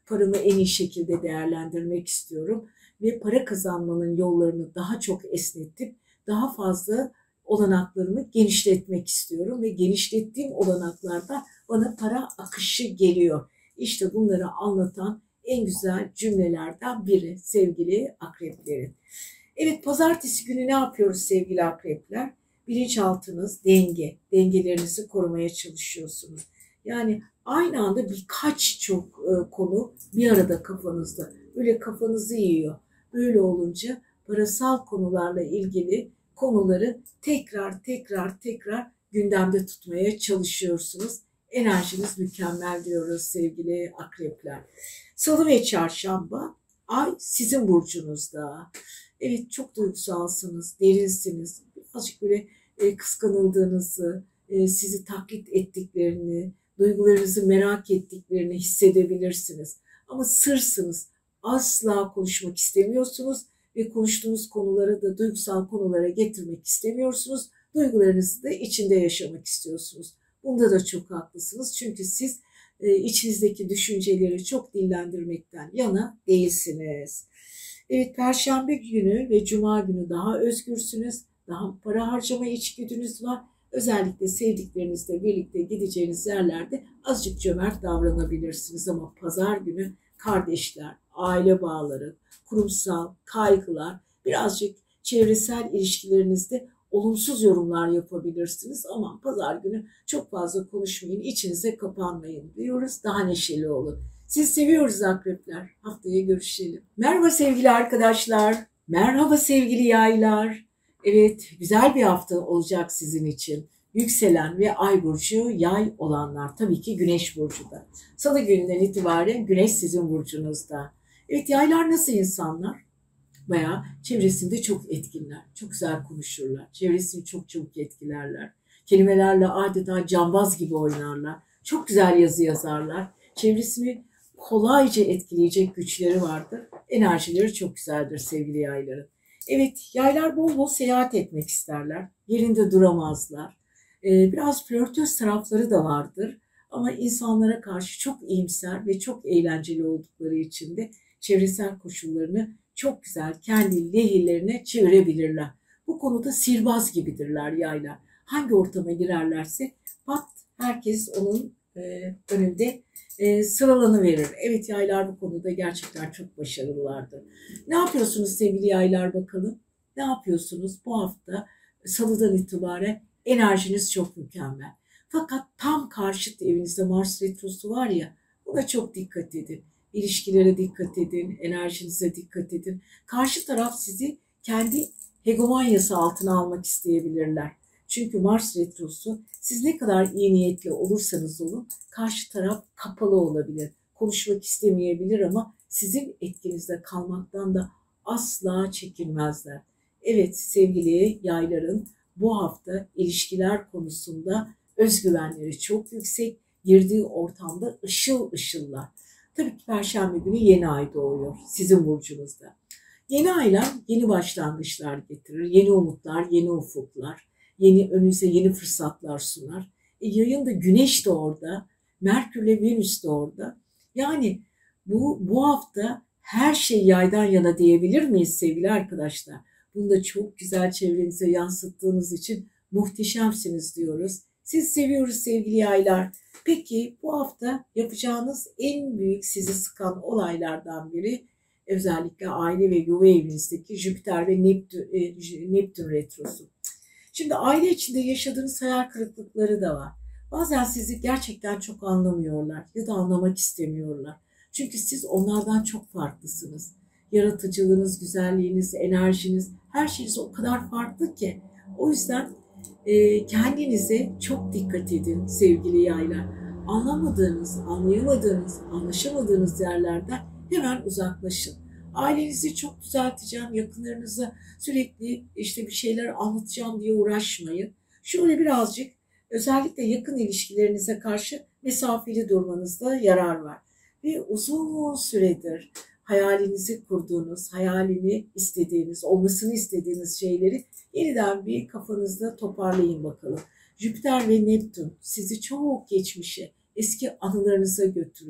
paramı en iyi şekilde değerlendirmek istiyorum ve para kazanmanın yollarını daha çok esnetip daha fazla olanaklarımı genişletmek istiyorum ve genişlettiğim olanaklarda bana para akışı geliyor. İşte bunları anlatan en güzel cümlelerden biri sevgili akreplerin. Evet, pazartesi günü ne yapıyoruz sevgili akrepler? Bilinçaltınız denge, dengelerinizi korumaya çalışıyorsunuz. Yani aynı anda birkaç çok e, konu bir arada kafanızda. Böyle kafanızı yiyor. Böyle olunca parasal konularla ilgili konuları tekrar tekrar tekrar gündemde tutmaya çalışıyorsunuz. Enerjiniz mükemmel diyoruz sevgili akrepler. Salı ve çarşamba ay sizin burcunuzda. Evet, çok duygusalsınız, derinsiniz. Birazcık böyle e, kıskanıldığınızı, e, sizi taklit ettiklerini, duygularınızı merak ettiklerini hissedebilirsiniz. Ama sırsınız. Asla konuşmak istemiyorsunuz ve konuştuğunuz konuları da duygusal konulara getirmek istemiyorsunuz. Duygularınızı da içinde yaşamak istiyorsunuz. Bunda da çok haklısınız. Çünkü siz e, içinizdeki düşünceleri çok dillendirmekten yana değilsiniz. Evet, Perşembe günü ve Cuma günü daha özgürsünüz. Daha para harcama içgüdünüz var. Özellikle sevdiklerinizle birlikte gideceğiniz yerlerde azıcık cömert davranabilirsiniz. Ama pazar günü kardeşler, aile bağları, kurumsal kaygılar, birazcık çevresel ilişkilerinizde olumsuz yorumlar yapabilirsiniz. Ama pazar günü çok fazla konuşmayın, içinize kapanmayın diyoruz. Daha neşeli olun. Siz seviyoruz akrepler. Haftaya görüşelim. Merhaba sevgili arkadaşlar. Merhaba sevgili yaylar. Evet, güzel bir hafta olacak sizin için. Yükselen ve ay burcu yay olanlar, tabii ki güneş burcuda. Salı gününden itibaren güneş sizin burcunuzda. Evet, yaylar nasıl insanlar? Bayağı çevresinde çok etkinler. Çok güzel konuşurlar. Çevresini çok çabuk etkilerler. Kelimelerle adeta cambaz gibi oynarlar. Çok güzel yazı yazarlar. Çevresini kolayca etkileyecek güçleri vardır. Enerjileri çok güzeldir sevgili yayların. Evet, yaylar bol bol seyahat etmek isterler. Yerinde duramazlar. Ee, biraz flörtöz tarafları da vardır. Ama insanlara karşı çok iyimser ve çok eğlenceli oldukları için de çevresel koşullarını çok güzel kendi lehirlerine çevirebilirler. Bu konuda sihirbaz gibidirler yaylar. Hangi ortama girerlerse pat herkes onun e, önünde e, sıralanıverir. Evet, yaylar bu konuda gerçekten çok başarılılardır. Ne yapıyorsunuz sevgili yaylar bakalım? Ne yapıyorsunuz? Bu hafta salıdan itibaren enerjiniz çok mükemmel. Fakat tam karşıt evinizde Mars retrosu var ya, buna çok dikkat edin. İlişkilere dikkat edin, enerjinize dikkat edin. Karşı taraf sizi kendi hegemonyası altına almak isteyebilirler. Çünkü Mars retrosu siz ne kadar iyi niyetli olursanız olun karşı taraf kapalı olabilir. Konuşmak istemeyebilir ama sizin etkinizde kalmaktan da asla çekinmezler. Evet sevgili yayların bu hafta ilişkiler konusunda özgüvenleri çok yüksek, girdiği ortamda ışıl ışıllar. Tabii ki Perşembe günü yeni ay doğuyor sizin burcunuzda. Yeni aylar yeni başlangıçlar getirir, yeni umutlar, yeni ufuklar, yeni önünüze yeni fırsatlar sunar. E, yayın da Güneş de orada, Merkür ile Venüs de orada. Yani bu bu hafta her şey yaydan yana diyebilir miyiz sevgili arkadaşlar? Bunu da çok güzel çevrenize yansıttığınız için muhteşemsiniz diyoruz. Siz seviyoruz sevgili yaylar. Peki bu hafta yapacağınız en büyük sizi sıkan olaylardan biri özellikle aile ve yuva evinizdeki Jüpiter ve Neptün, e, Neptün retrosu. Şimdi aile içinde yaşadığınız hayal kırıklıkları da var. Bazen sizi gerçekten çok anlamıyorlar ya da anlamak istemiyorlar. Çünkü siz onlardan çok farklısınız. Yaratıcılığınız, güzelliğiniz, enerjiniz, her şeyiniz o kadar farklı ki. O yüzden e, kendinize çok dikkat edin sevgili yaylar. Anlamadığınız, anlayamadığınız, anlaşamadığınız yerlerden hemen uzaklaşın. Ailenizi çok düzelteceğim, yakınlarınıza sürekli işte bir şeyler anlatacağım diye uğraşmayın. Şöyle birazcık özellikle yakın ilişkilerinize karşı mesafeli durmanızda yarar var. Ve uzun süredir hayalinizi kurduğunuz, hayalini istediğiniz, olmasını istediğiniz şeyleri yeniden bir kafanızda toparlayın bakalım. Jüpiter ve Neptün sizi çok geçmişe, eski anılarınıza götürüyor.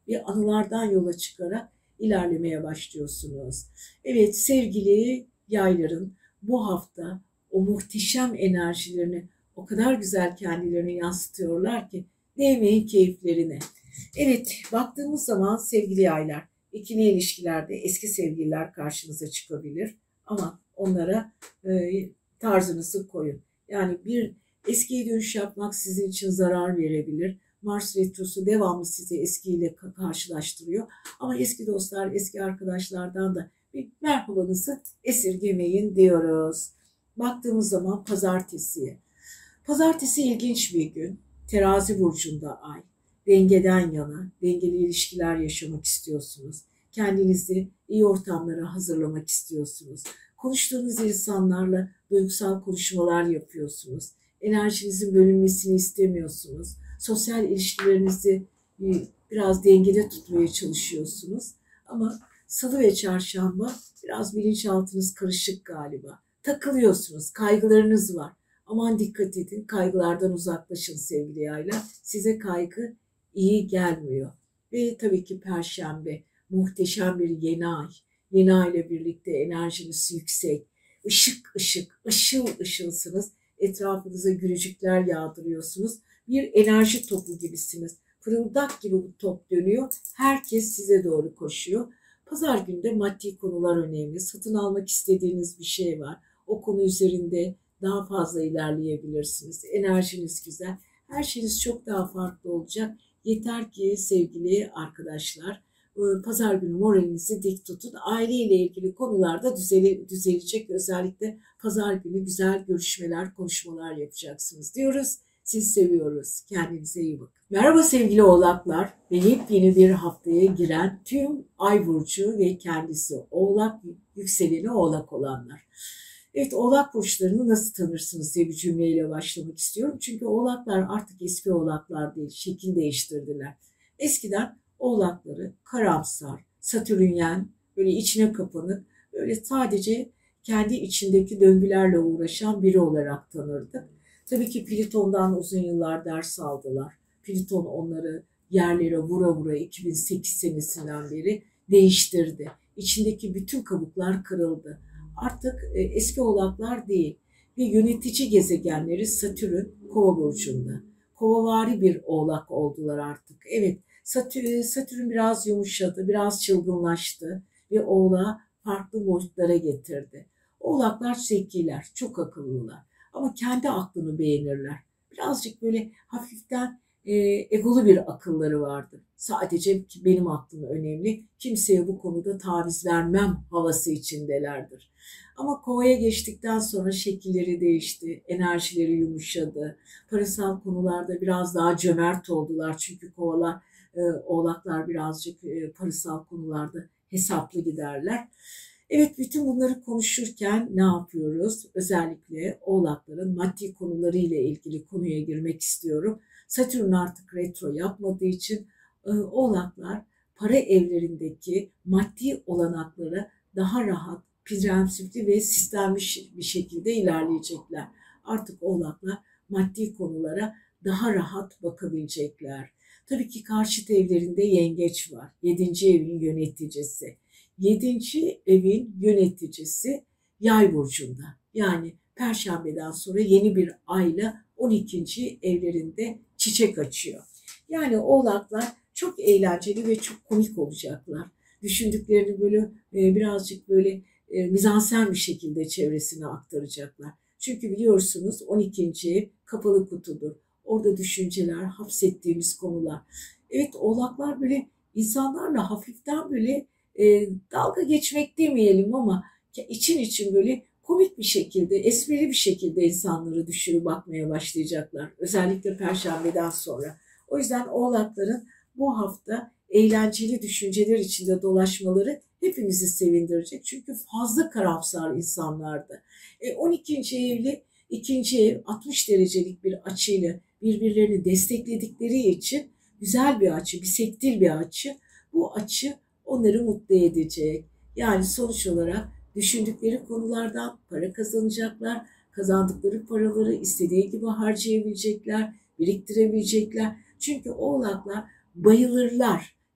ve anılardan yola çıkarak ilerlemeye başlıyorsunuz. Evet sevgili yayların bu hafta o muhteşem enerjilerini o kadar güzel kendilerini yansıtıyorlar ki değmeyin keyiflerine. Evet baktığımız zaman sevgili yaylar ikili ilişkilerde eski sevgililer karşınıza çıkabilir ama onlara e, tarzınızı koyun. Yani bir eskiye dönüş yapmak sizin için zarar verebilir. Mars retrosu devamlı sizi eskiyle karşılaştırıyor. Ama eski dostlar, eski arkadaşlardan da bir merhabanızı esirgemeyin diyoruz. Baktığımız zaman pazartesiye. Pazartesi ilginç bir gün. Terazi burcunda ay. Dengeden yana, dengeli ilişkiler yaşamak istiyorsunuz. Kendinizi iyi ortamlara hazırlamak istiyorsunuz. Konuştuğunuz insanlarla duygusal konuşmalar yapıyorsunuz. Enerjinizin bölünmesini istemiyorsunuz. Sosyal ilişkilerinizi biraz dengede tutmaya çalışıyorsunuz. Ama salı ve çarşamba biraz bilinçaltınız karışık galiba. Takılıyorsunuz, kaygılarınız var. Aman dikkat edin, kaygılardan uzaklaşın sevgili yaylar. Size kaygı iyi gelmiyor. Ve tabii ki perşembe muhteşem bir yeni ay. Yeni ay ile birlikte enerjiniz yüksek. Işık ışık, ışıl ışılsınız. Etrafınıza gülücükler yağdırıyorsunuz. Bir enerji topu gibisiniz. Fırıldak gibi bu top dönüyor. Herkes size doğru koşuyor. Pazar günü de maddi konular önemli. Satın almak istediğiniz bir şey var. O konu üzerinde daha fazla ilerleyebilirsiniz. Enerjiniz güzel. Her şeyiniz çok daha farklı olacak. Yeter ki sevgili arkadaşlar pazar günü moralinizi dik tutun. Aileyle ilgili konularda düzeli, düzelecek. Özellikle pazar günü güzel görüşmeler, konuşmalar yapacaksınız diyoruz. Sizi seviyoruz. Kendinize iyi bakın. Merhaba sevgili oğlaklar ve yepyeni bir haftaya giren tüm ay burcu ve kendisi oğlak, yükseleni oğlak olanlar. Evet oğlak burçlarını nasıl tanırsınız diye bir cümleyle başlamak istiyorum. Çünkü oğlaklar artık eski oğlaklar değil, şekil değiştirdiler. Eskiden oğlakları karamsar, satürnyen, böyle içine kapanık, böyle sadece kendi içindeki döngülerle uğraşan biri olarak tanırdık. Tabii ki Plüton'dan uzun yıllar ders aldılar. Plüton onları yerlere vura vura iki bin sekiz senesinden beri değiştirdi. İçindeki bütün kabuklar kırıldı. Artık eski oğlaklar değil ve yönetici gezegenleri Satürn Kova burcunda. Kovavari bir oğlak oldular artık. Evet Satürn, Satürn biraz yumuşadı, biraz çılgınlaştı ve oğlağı farklı boyutlara getirdi. Oğlaklar zekiler, çok akıllılar ama kendi aklını beğenirler. Birazcık böyle hafiften e, egolu bir akılları vardır. Sadece benim aklım önemli, kimseye bu konuda taviz vermem havası içindelerdir. Ama kovaya geçtikten sonra şekilleri değişti, enerjileri yumuşadı. Parasal konularda biraz daha cömert oldular çünkü kovalar, e, oğlaklar birazcık e, parasal konularda hesaplı giderler. Evet bütün bunları konuşurken ne yapıyoruz? Özellikle oğlakların maddi konularıyla ilgili konuya girmek istiyorum. Satürn artık retro yapmadığı için e, oğlaklar para evlerindeki maddi olanaklara daha rahat, prensipli ve sistemli bir şekilde ilerleyecekler. Artık oğlaklar maddi konulara daha rahat bakabilecekler. Tabii ki karşıt evlerinde yengeç var. Yedinci evin yöneticisi. Yedinci evin yöneticisi yay burcunda. Yani perşembeden sonra yeni bir ayla on ikinci evlerinde çiçek açıyor. Yani oğlaklar çok eğlenceli ve çok komik olacaklar. Düşündüklerini böyle birazcık böyle mizansen bir şekilde çevresine aktaracaklar. Çünkü biliyorsunuz on ikinci ev kapalı kutudur. Orada düşünceler, hapsettiğimiz konular. Evet oğlaklar böyle insanlarla hafiften böyle e, dalga geçmek demeyelim ama için için böyle komik bir şekilde, esprili bir şekilde insanları düşürüp bakmaya başlayacaklar. Özellikle perşembeden sonra. O yüzden oğlakların bu hafta eğlenceli düşünceler içinde dolaşmaları hepimizi sevindirecek. Çünkü fazla karamsar insanlardı. E, on ikinci evli ikinci ev altmış derecelik bir açıyla birbirlerini destekledikleri için güzel bir açı, bisektil bir açı. Bu açı onları mutlu edecek. Yani sonuç olarak düşündükleri konulardan para kazanacaklar. Kazandıkları paraları istediği gibi harcayabilecekler, biriktirebilecekler. Çünkü oğlaklar bayılırlar.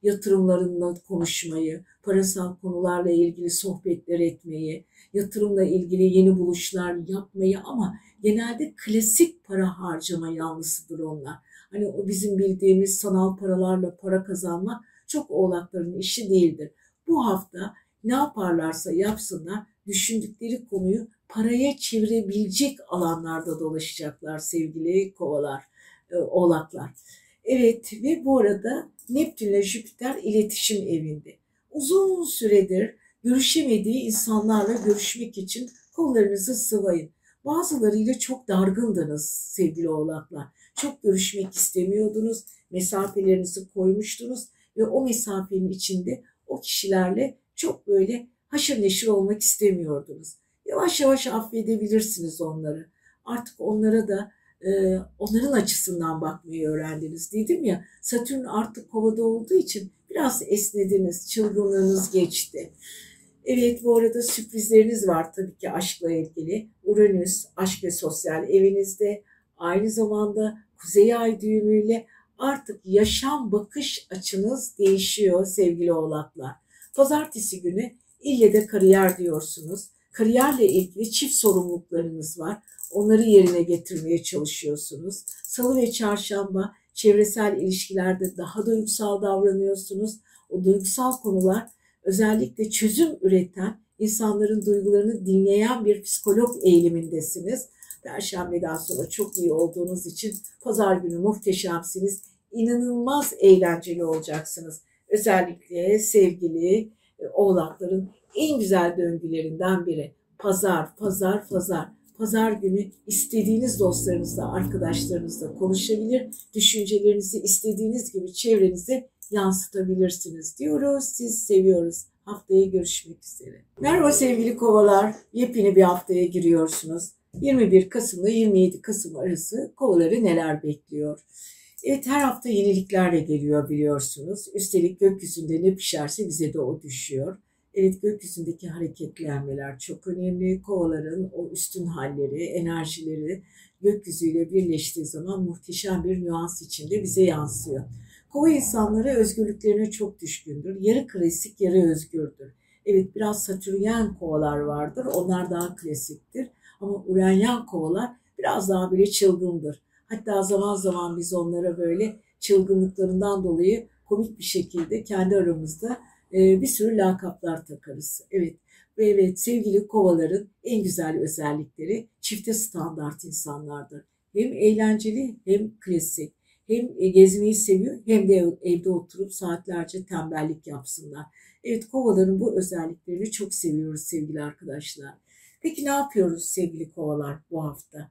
yatırımlarınla konuşmayı, parasal konularla ilgili sohbetler etmeyi, yatırımla ilgili yeni buluşlar yapmayı ama genelde klasik para harcama yanlısıdır onlar. Hani o bizim bildiğimiz sanal paralarla para kazanmak çok oğlakların işi değildir. Bu hafta ne yaparlarsa yapsınlar düşündükleri konuyu paraya çevirebilecek alanlarda dolaşacaklar sevgili kovalar, e, oğlaklar. Evet ve bu arada Neptün ile Jüpiter iletişim evinde. Uzun süredir görüşemediği insanlarla görüşmek için kollarınızı sıvayın. Bazılarıyla çok dargındınız sevgili oğlaklar. Çok görüşmek istemiyordunuz, mesafelerinizi koymuştunuz ve o mesafenin içinde o kişilerle çok böyle haşır neşir olmak istemiyordunuz. Yavaş yavaş affedebilirsiniz onları. Artık onlara da e, onların açısından bakmayı öğrendiniz dedim ya. Satürn artık kovada olduğu için biraz esnediniz, çılgınlığınız geçti. Evet bu arada sürprizleriniz var tabii ki aşkla ilgili. Uranüs aşk ve sosyal evinizde. Aynı zamanda Kuzey Ay düğümüyle artık yaşam bakış açınız değişiyor sevgili oğlaklar. Pazartesi günü ille de kariyer diyorsunuz. Kariyerle ilgili çift sorumluluklarınız var. Onları yerine getirmeye çalışıyorsunuz. Salı ve çarşamba çevresel ilişkilerde daha duygusal davranıyorsunuz. O duygusal konular özellikle çözüm üreten, insanların duygularını dinleyen bir psikolog eğilimindesiniz. Perşembeden sonra çok iyi olduğunuz için pazar günü muhteşemsiniz. İnanılmaz eğlenceli olacaksınız. Özellikle sevgili oğlakların en güzel döngülerinden biri. Pazar, pazar, pazar. Pazar günü istediğiniz dostlarınızla, arkadaşlarınızla konuşabilir, düşüncelerinizi istediğiniz gibi çevrenize yansıtabilirsiniz diyoruz. Siz seviyoruz. Haftaya görüşmek üzere. Merhaba sevgili kovalar. Yepyeni bir haftaya giriyorsunuz. yirmi bir Kasım ile yirmi yedi Kasım arası kovaları neler bekliyor? Evet her hafta yeniliklerle geliyor biliyorsunuz. Üstelik gökyüzünde ne pişerse bize de o düşüyor. Evet gökyüzündeki hareketlenmeler çok önemli. Kovaların o üstün halleri, enerjileri gökyüzüyle birleştiği zaman muhteşem bir nüans içinde bize yansıyor. Kova insanları özgürlüklerine çok düşkündür. Yarı klasik, yarı özgürdür. Evet biraz satürnyen kovalar vardır. Onlar daha klasiktir. Ama uranyen kovalar biraz daha böyle çılgındır. Hatta zaman zaman biz onlara böyle çılgınlıklarından dolayı komik bir şekilde kendi aramızda bir sürü lakaplar takarız. Evet ve evet sevgili kovaların en güzel özellikleri çifte standart insanlardır. Hem eğlenceli hem klasik. Hem gezmeyi seviyor hem de evde oturup saatlerce tembellik yapsınlar. Evet kovaların bu özelliklerini çok seviyoruz sevgili arkadaşlar. Peki ne yapıyoruz sevgili kovalar bu hafta?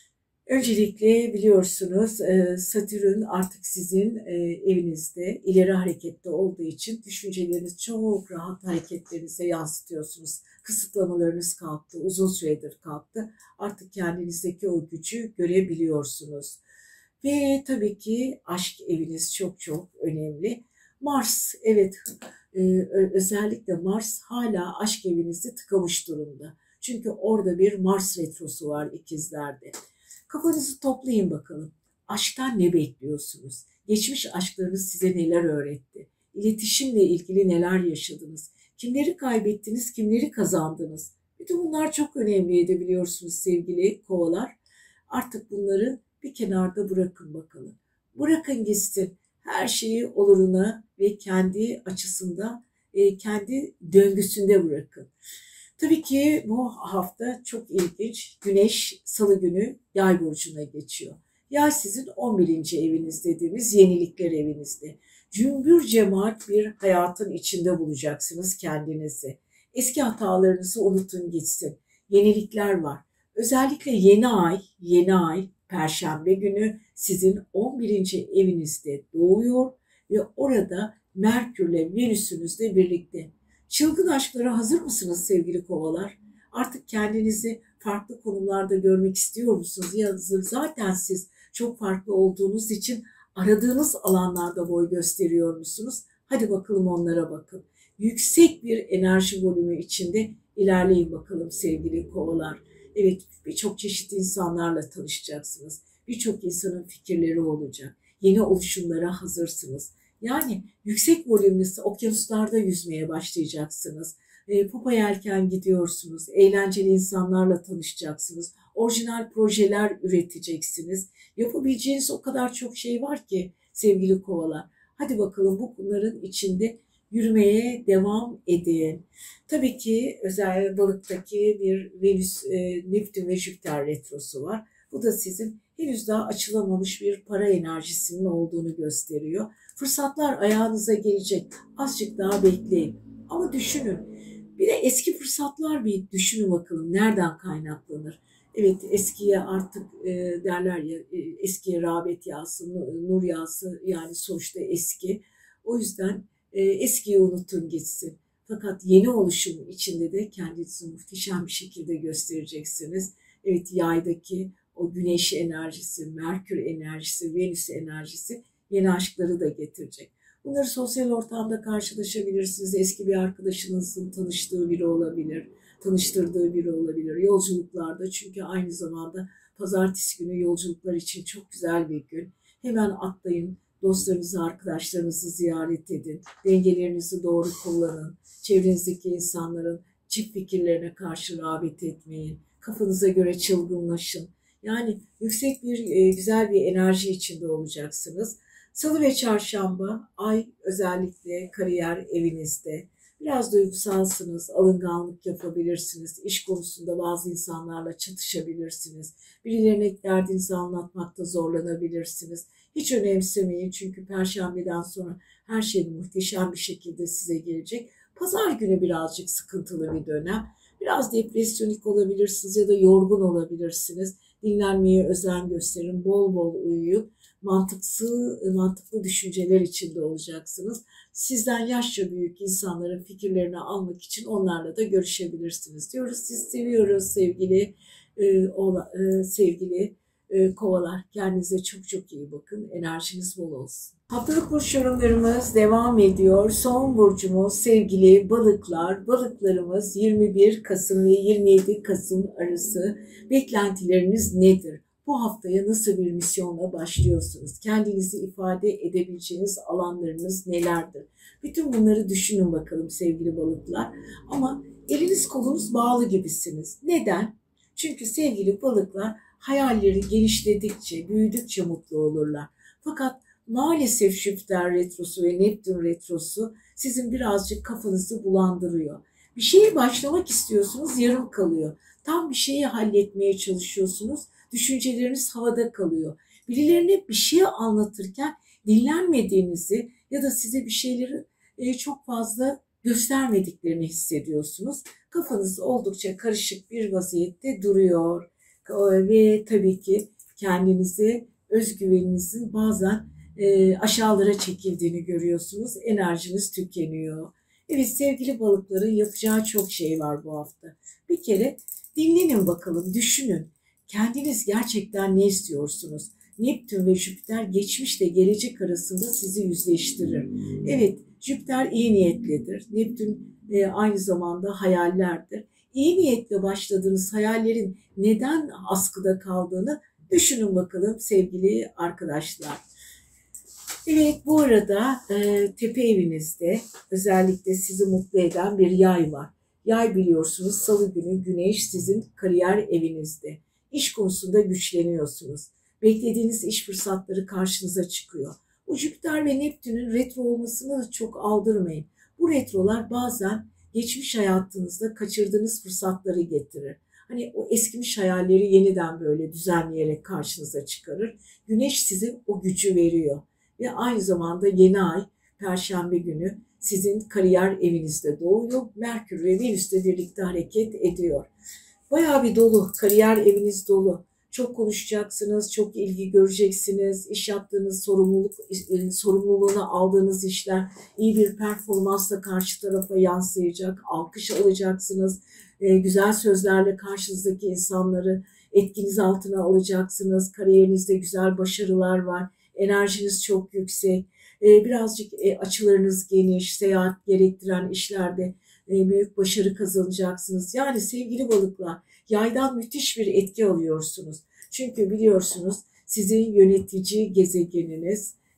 Öncelikle biliyorsunuz Satürn artık sizin evinizde ileri harekette olduğu için düşünceleriniz çok rahat hareketlerinize yansıtıyorsunuz. Kısıtlamalarınız kalktı, uzun süredir kalktı. Artık kendinizdeki o gücü görebiliyorsunuz. Ve tabii ki aşk eviniz çok çok önemli. Mars, evet özellikle Mars hala aşk evinizde tıkamış durumda. Çünkü orada bir Mars retrosu var ikizlerde. Kafanızı toplayın bakalım. Aşktan ne bekliyorsunuz? Geçmiş aşklarınız size neler öğretti? İletişimle ilgili neler yaşadınız? Kimleri kaybettiniz, kimleri kazandınız? Bütün bunlar çok önemliydi biliyorsunuz sevgili kovalar. Artık bunları bir kenarda bırakın bakalım. Bırakın gitsin. Her şeyi oluruna ve kendi açısında, kendi döngüsünde bırakın. Tabii ki bu hafta çok ilginç. Güneş Salı günü Yay burcuna geçiyor. Yay sizin on birinci eviniz dediğimiz yenilikler evinizde. Cümbür cemaat bir hayatın içinde bulacaksınız kendinizi. Eski hatalarınızı unutun gitsin. Yenilikler var. Özellikle yeni ay, yeni ay Perşembe günü sizin on birinci evinizde doğuyor ve orada Merkürle Venüs'ünüzle birlikte. Çılgın aşklara hazır mısınız sevgili kovalar? Artık kendinizi farklı konumlarda görmek istiyor musunuz? Ya zaten siz çok farklı olduğunuz için aradığınız alanlarda boy gösteriyor musunuz? Hadi bakalım onlara bakın. Yüksek bir enerji volümü içinde ilerleyin bakalım sevgili kovalar. Evet birçok çeşitli insanlarla tanışacaksınız. Birçok insanın fikirleri olacak. Yeni oluşumlara hazırsınız. Yani yüksek volümlü okyanuslarda yüzmeye başlayacaksınız. E, Pupa yelken gidiyorsunuz. Eğlenceli insanlarla tanışacaksınız. Orijinal projeler üreteceksiniz. Yapabileceğiniz o kadar çok şey var ki sevgili kovalar. Hadi bakalım bunların içinde yürümeye devam edin. Tabii ki özel balıktaki bir Venüs, e, Neptün ve Jüpiter retrosu var. Bu da sizin henüz daha açılamamış bir para enerjisinin olduğunu gösteriyor. Fırsatlar ayağınıza gelecek. Azıcık daha bekleyin. Ama düşünün. Bir de eski fırsatlar bir düşünün bakalım nereden kaynaklanır. Evet, eskiye artık e, derler ya, e, eskiye rağbet yağsın, nur yağsın, yani sonuçta eski. O yüzden e, eskiyi unutun gitsin. Fakat yeni oluşum içinde de kendinizi muhteşem bir şekilde göstereceksiniz. Evet, yaydaki o güneş enerjisi, Merkür enerjisi, Venüs enerjisi yeni aşkları da getirecek. Bunları sosyal ortamda karşılaşabilirsiniz. Eski bir arkadaşınızın tanıştığı biri olabilir, tanıştırdığı biri olabilir. Yolculuklarda, çünkü aynı zamanda pazartesi günü yolculuklar için çok güzel bir gün. Hemen atlayın, dostlarınızı, arkadaşlarınızı ziyaret edin. Dengelerinizi doğru kullanın. Çevrenizdeki insanların çift fikirlerine karşı rağbet etmeyin. Kafanıza göre çılgınlaşın. Yani yüksek bir, güzel bir enerji içinde olacaksınız. Salı ve çarşamba ay özellikle kariyer evinizde. Biraz duygusalsınız, alınganlık yapabilirsiniz. İş konusunda bazı insanlarla çatışabilirsiniz. Birilerine derdinizi anlatmakta zorlanabilirsiniz. Hiç önemsemeyin, çünkü perşembeden sonra her şey muhteşem bir şekilde size gelecek. Pazar günü birazcık sıkıntılı bir dönem. Biraz depresyonik olabilirsiniz ya da yorgun olabilirsiniz. Dinlenmeye özen gösterin, bol bol uyuyun. Mantıksız, mantıklı düşünceler içinde olacaksınız. Sizden yaşça büyük insanların fikirlerini almak için onlarla da görüşebilirsiniz diyoruz. Siz seviyoruz sevgili e, ola, e, sevgili e, kovalar. Kendinize çok çok iyi bakın. Enerjiniz bol olsun. Haftalık burç yorumlarımız devam ediyor. Son burcumuz sevgili balıklar. Balıklarımız yirmi bir Kasım ve yirmi yedi Kasım arası. Beklentileriniz nedir? Bu haftaya nasıl bir misyonla başlıyorsunuz? Kendinizi ifade edebileceğiniz alanlarınız nelerdir? Bütün bunları düşünün bakalım sevgili balıklar. Ama eliniz kolunuz bağlı gibisiniz. Neden? Çünkü sevgili balıklar hayalleri genişledikçe, büyüdükçe mutlu olurlar. Fakat maalesef Jüpiter retrosu ve Neptün retrosu sizin birazcık kafanızı bulandırıyor. Bir şeye başlamak istiyorsunuz, yarım kalıyor. Tam bir şeyi halletmeye çalışıyorsunuz, düşünceleriniz havada kalıyor. Birilerine bir şey anlatırken dinlenmediğinizi ya da size bir şeyleri çok fazla göstermediklerini hissediyorsunuz. Kafanız oldukça karışık bir vaziyette duruyor. Ve tabii ki kendinizi, özgüveninizin bazen e, aşağılara çekildiğini görüyorsunuz. Enerjiniz tükeniyor. Evet sevgili balıkların yapacağı çok şey var bu hafta. Bir kere dinlenin bakalım, düşünün. Kendiniz gerçekten ne istiyorsunuz? Neptün ve Jüpiter geçmişle gelecek arasında sizi yüzleştirir. Evet, Jüpiter iyi niyetlidir. Neptün e, aynı zamanda hayallerdir. İyi niyetle başladığınız hayallerin neden askıda kaldığını düşünün bakalım sevgili arkadaşlar. Evet, bu arada e, tepe evinizde özellikle sizi mutlu eden bir yay var. Yay biliyorsunuz salı günü güneş sizin kariyer evinizde. İş konusunda güçleniyorsunuz. Beklediğiniz iş fırsatları karşınıza çıkıyor. Bu Jüpiter ve Neptün'ün retro olmasını da çok aldırmayın. Bu retrolar bazen geçmiş hayatınızda kaçırdığınız fırsatları getirir. Hani o eskimiş hayalleri yeniden böyle düzenleyerek karşınıza çıkarır. Güneş size o gücü veriyor. Ve aynı zamanda yeni ay Perşembe günü sizin kariyer evinizde doğuyor. Merkür ve Venüs de birlikte hareket ediyor. Bayağı bir dolu, kariyer eviniz dolu. Çok konuşacaksınız, çok ilgi göreceksiniz. İş yaptığınız sorumluluk, sorumluluğunu aldığınız işler iyi bir performansla karşı tarafa yansıyacak. Alkış alacaksınız. E, güzel sözlerle karşınızdaki insanları etkiniz altına alacaksınız. Kariyerinizde güzel başarılar var. Enerjiniz çok yüksek. E, birazcık e, açılarınız geniş, seyahat gerektiren işlerde e, büyük başarı kazanacaksınız. Yani sevgili balıklar, yaydan müthiş bir etki alıyorsunuz. Çünkü biliyorsunuz sizin yönetici gezegeniniz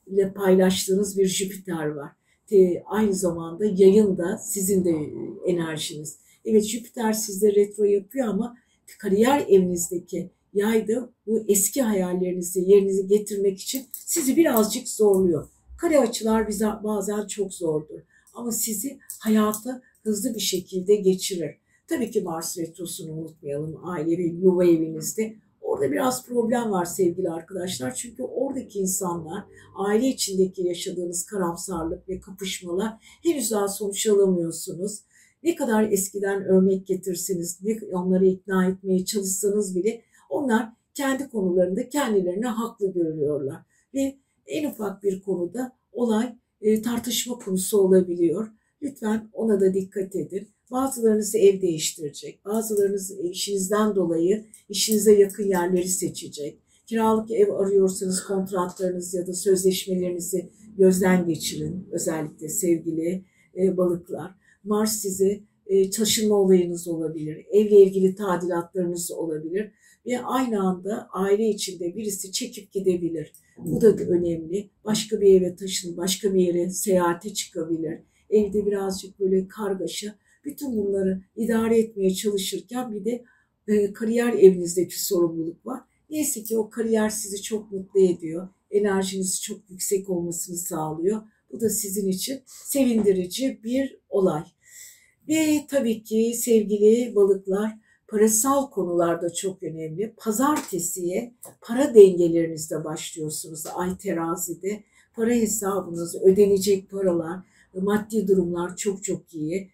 ile paylaştığınız bir Jüpiter var. Te, aynı zamanda yayın da sizin de enerjiniz. Evet, Jüpiter sizde retro yapıyor ama kariyer evinizdeki yay da bu eski hayallerinizi yerinize getirmek için sizi birazcık zorluyor. Kare açılar bize bazen çok zordur ama sizi hayata hızlı bir şekilde geçirir. Tabii ki Mars retrosunu unutmayalım, aile ve yuva evinizde. Orada biraz problem var sevgili arkadaşlar. Çünkü oradaki insanlar, aile içindeki yaşadığınız karamsarlık ve kapışmalar henüz daha sonuç alamıyorsunuz. Ne kadar eskiden örnek getirseniz, ne onları ikna etmeye çalışsanız bile onlar kendi konularında kendilerini haklı görüyorlar. Ve en ufak bir konuda olay e, tartışma konusu olabiliyor. Lütfen ona da dikkat edin. Bazılarınız ev değiştirecek, bazılarınız işinizden dolayı işinize yakın yerleri seçecek. Kiralık ev arıyorsanız kontratlarınız ya da sözleşmelerinizi gözden geçirin. Özellikle sevgili e, balıklar. Mars size e, taşınma olayınız olabilir, evle ilgili tadilatlarınız olabilir ve aynı anda aile içinde birisi çekip gidebilir. Bu da önemli. Başka bir eve taşın, başka bir yere seyahate çıkabilir. Evde birazcık böyle kargaşa. Bütün bunları idare etmeye çalışırken bir de e, kariyer evinizdeki sorumluluk var. Neyse ki o kariyer sizi çok mutlu ediyor. Enerjinizi çok yüksek olmasını sağlıyor. Bu da sizin için sevindirici bir olay. Ve tabii ki sevgili balıklar, parasal konularda çok önemli. Pazartesiye para dengelerinizde başlıyorsunuz. Ay terazide para hesabınız, ödenecek paralar, maddi durumlar çok çok iyi.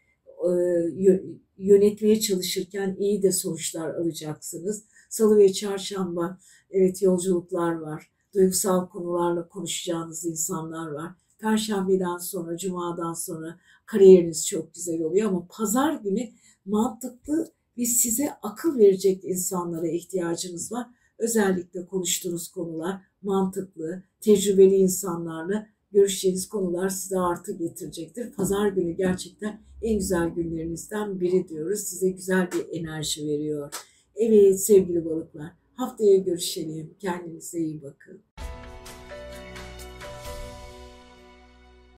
Yönetmeye çalışırken iyi de sonuçlar alacaksınız. Salı ve çarşamba evet yolculuklar var. Duygusal konularla konuşacağınız insanlar var. Perşembeden sonra, cumadan sonra kariyeriniz çok güzel oluyor ama pazar günü mantıklı ve size akıl verecek insanlara ihtiyacınız var. Özellikle konuştuğunuz konular mantıklı, tecrübeli insanlarla görüşeceğiniz konular size artı getirecektir. Pazar günü gerçekten en güzel günlerinizden biri diyoruz. Size güzel bir enerji veriyor. Evet sevgili balıklar, haftaya görüşelim. Kendinize iyi bakın.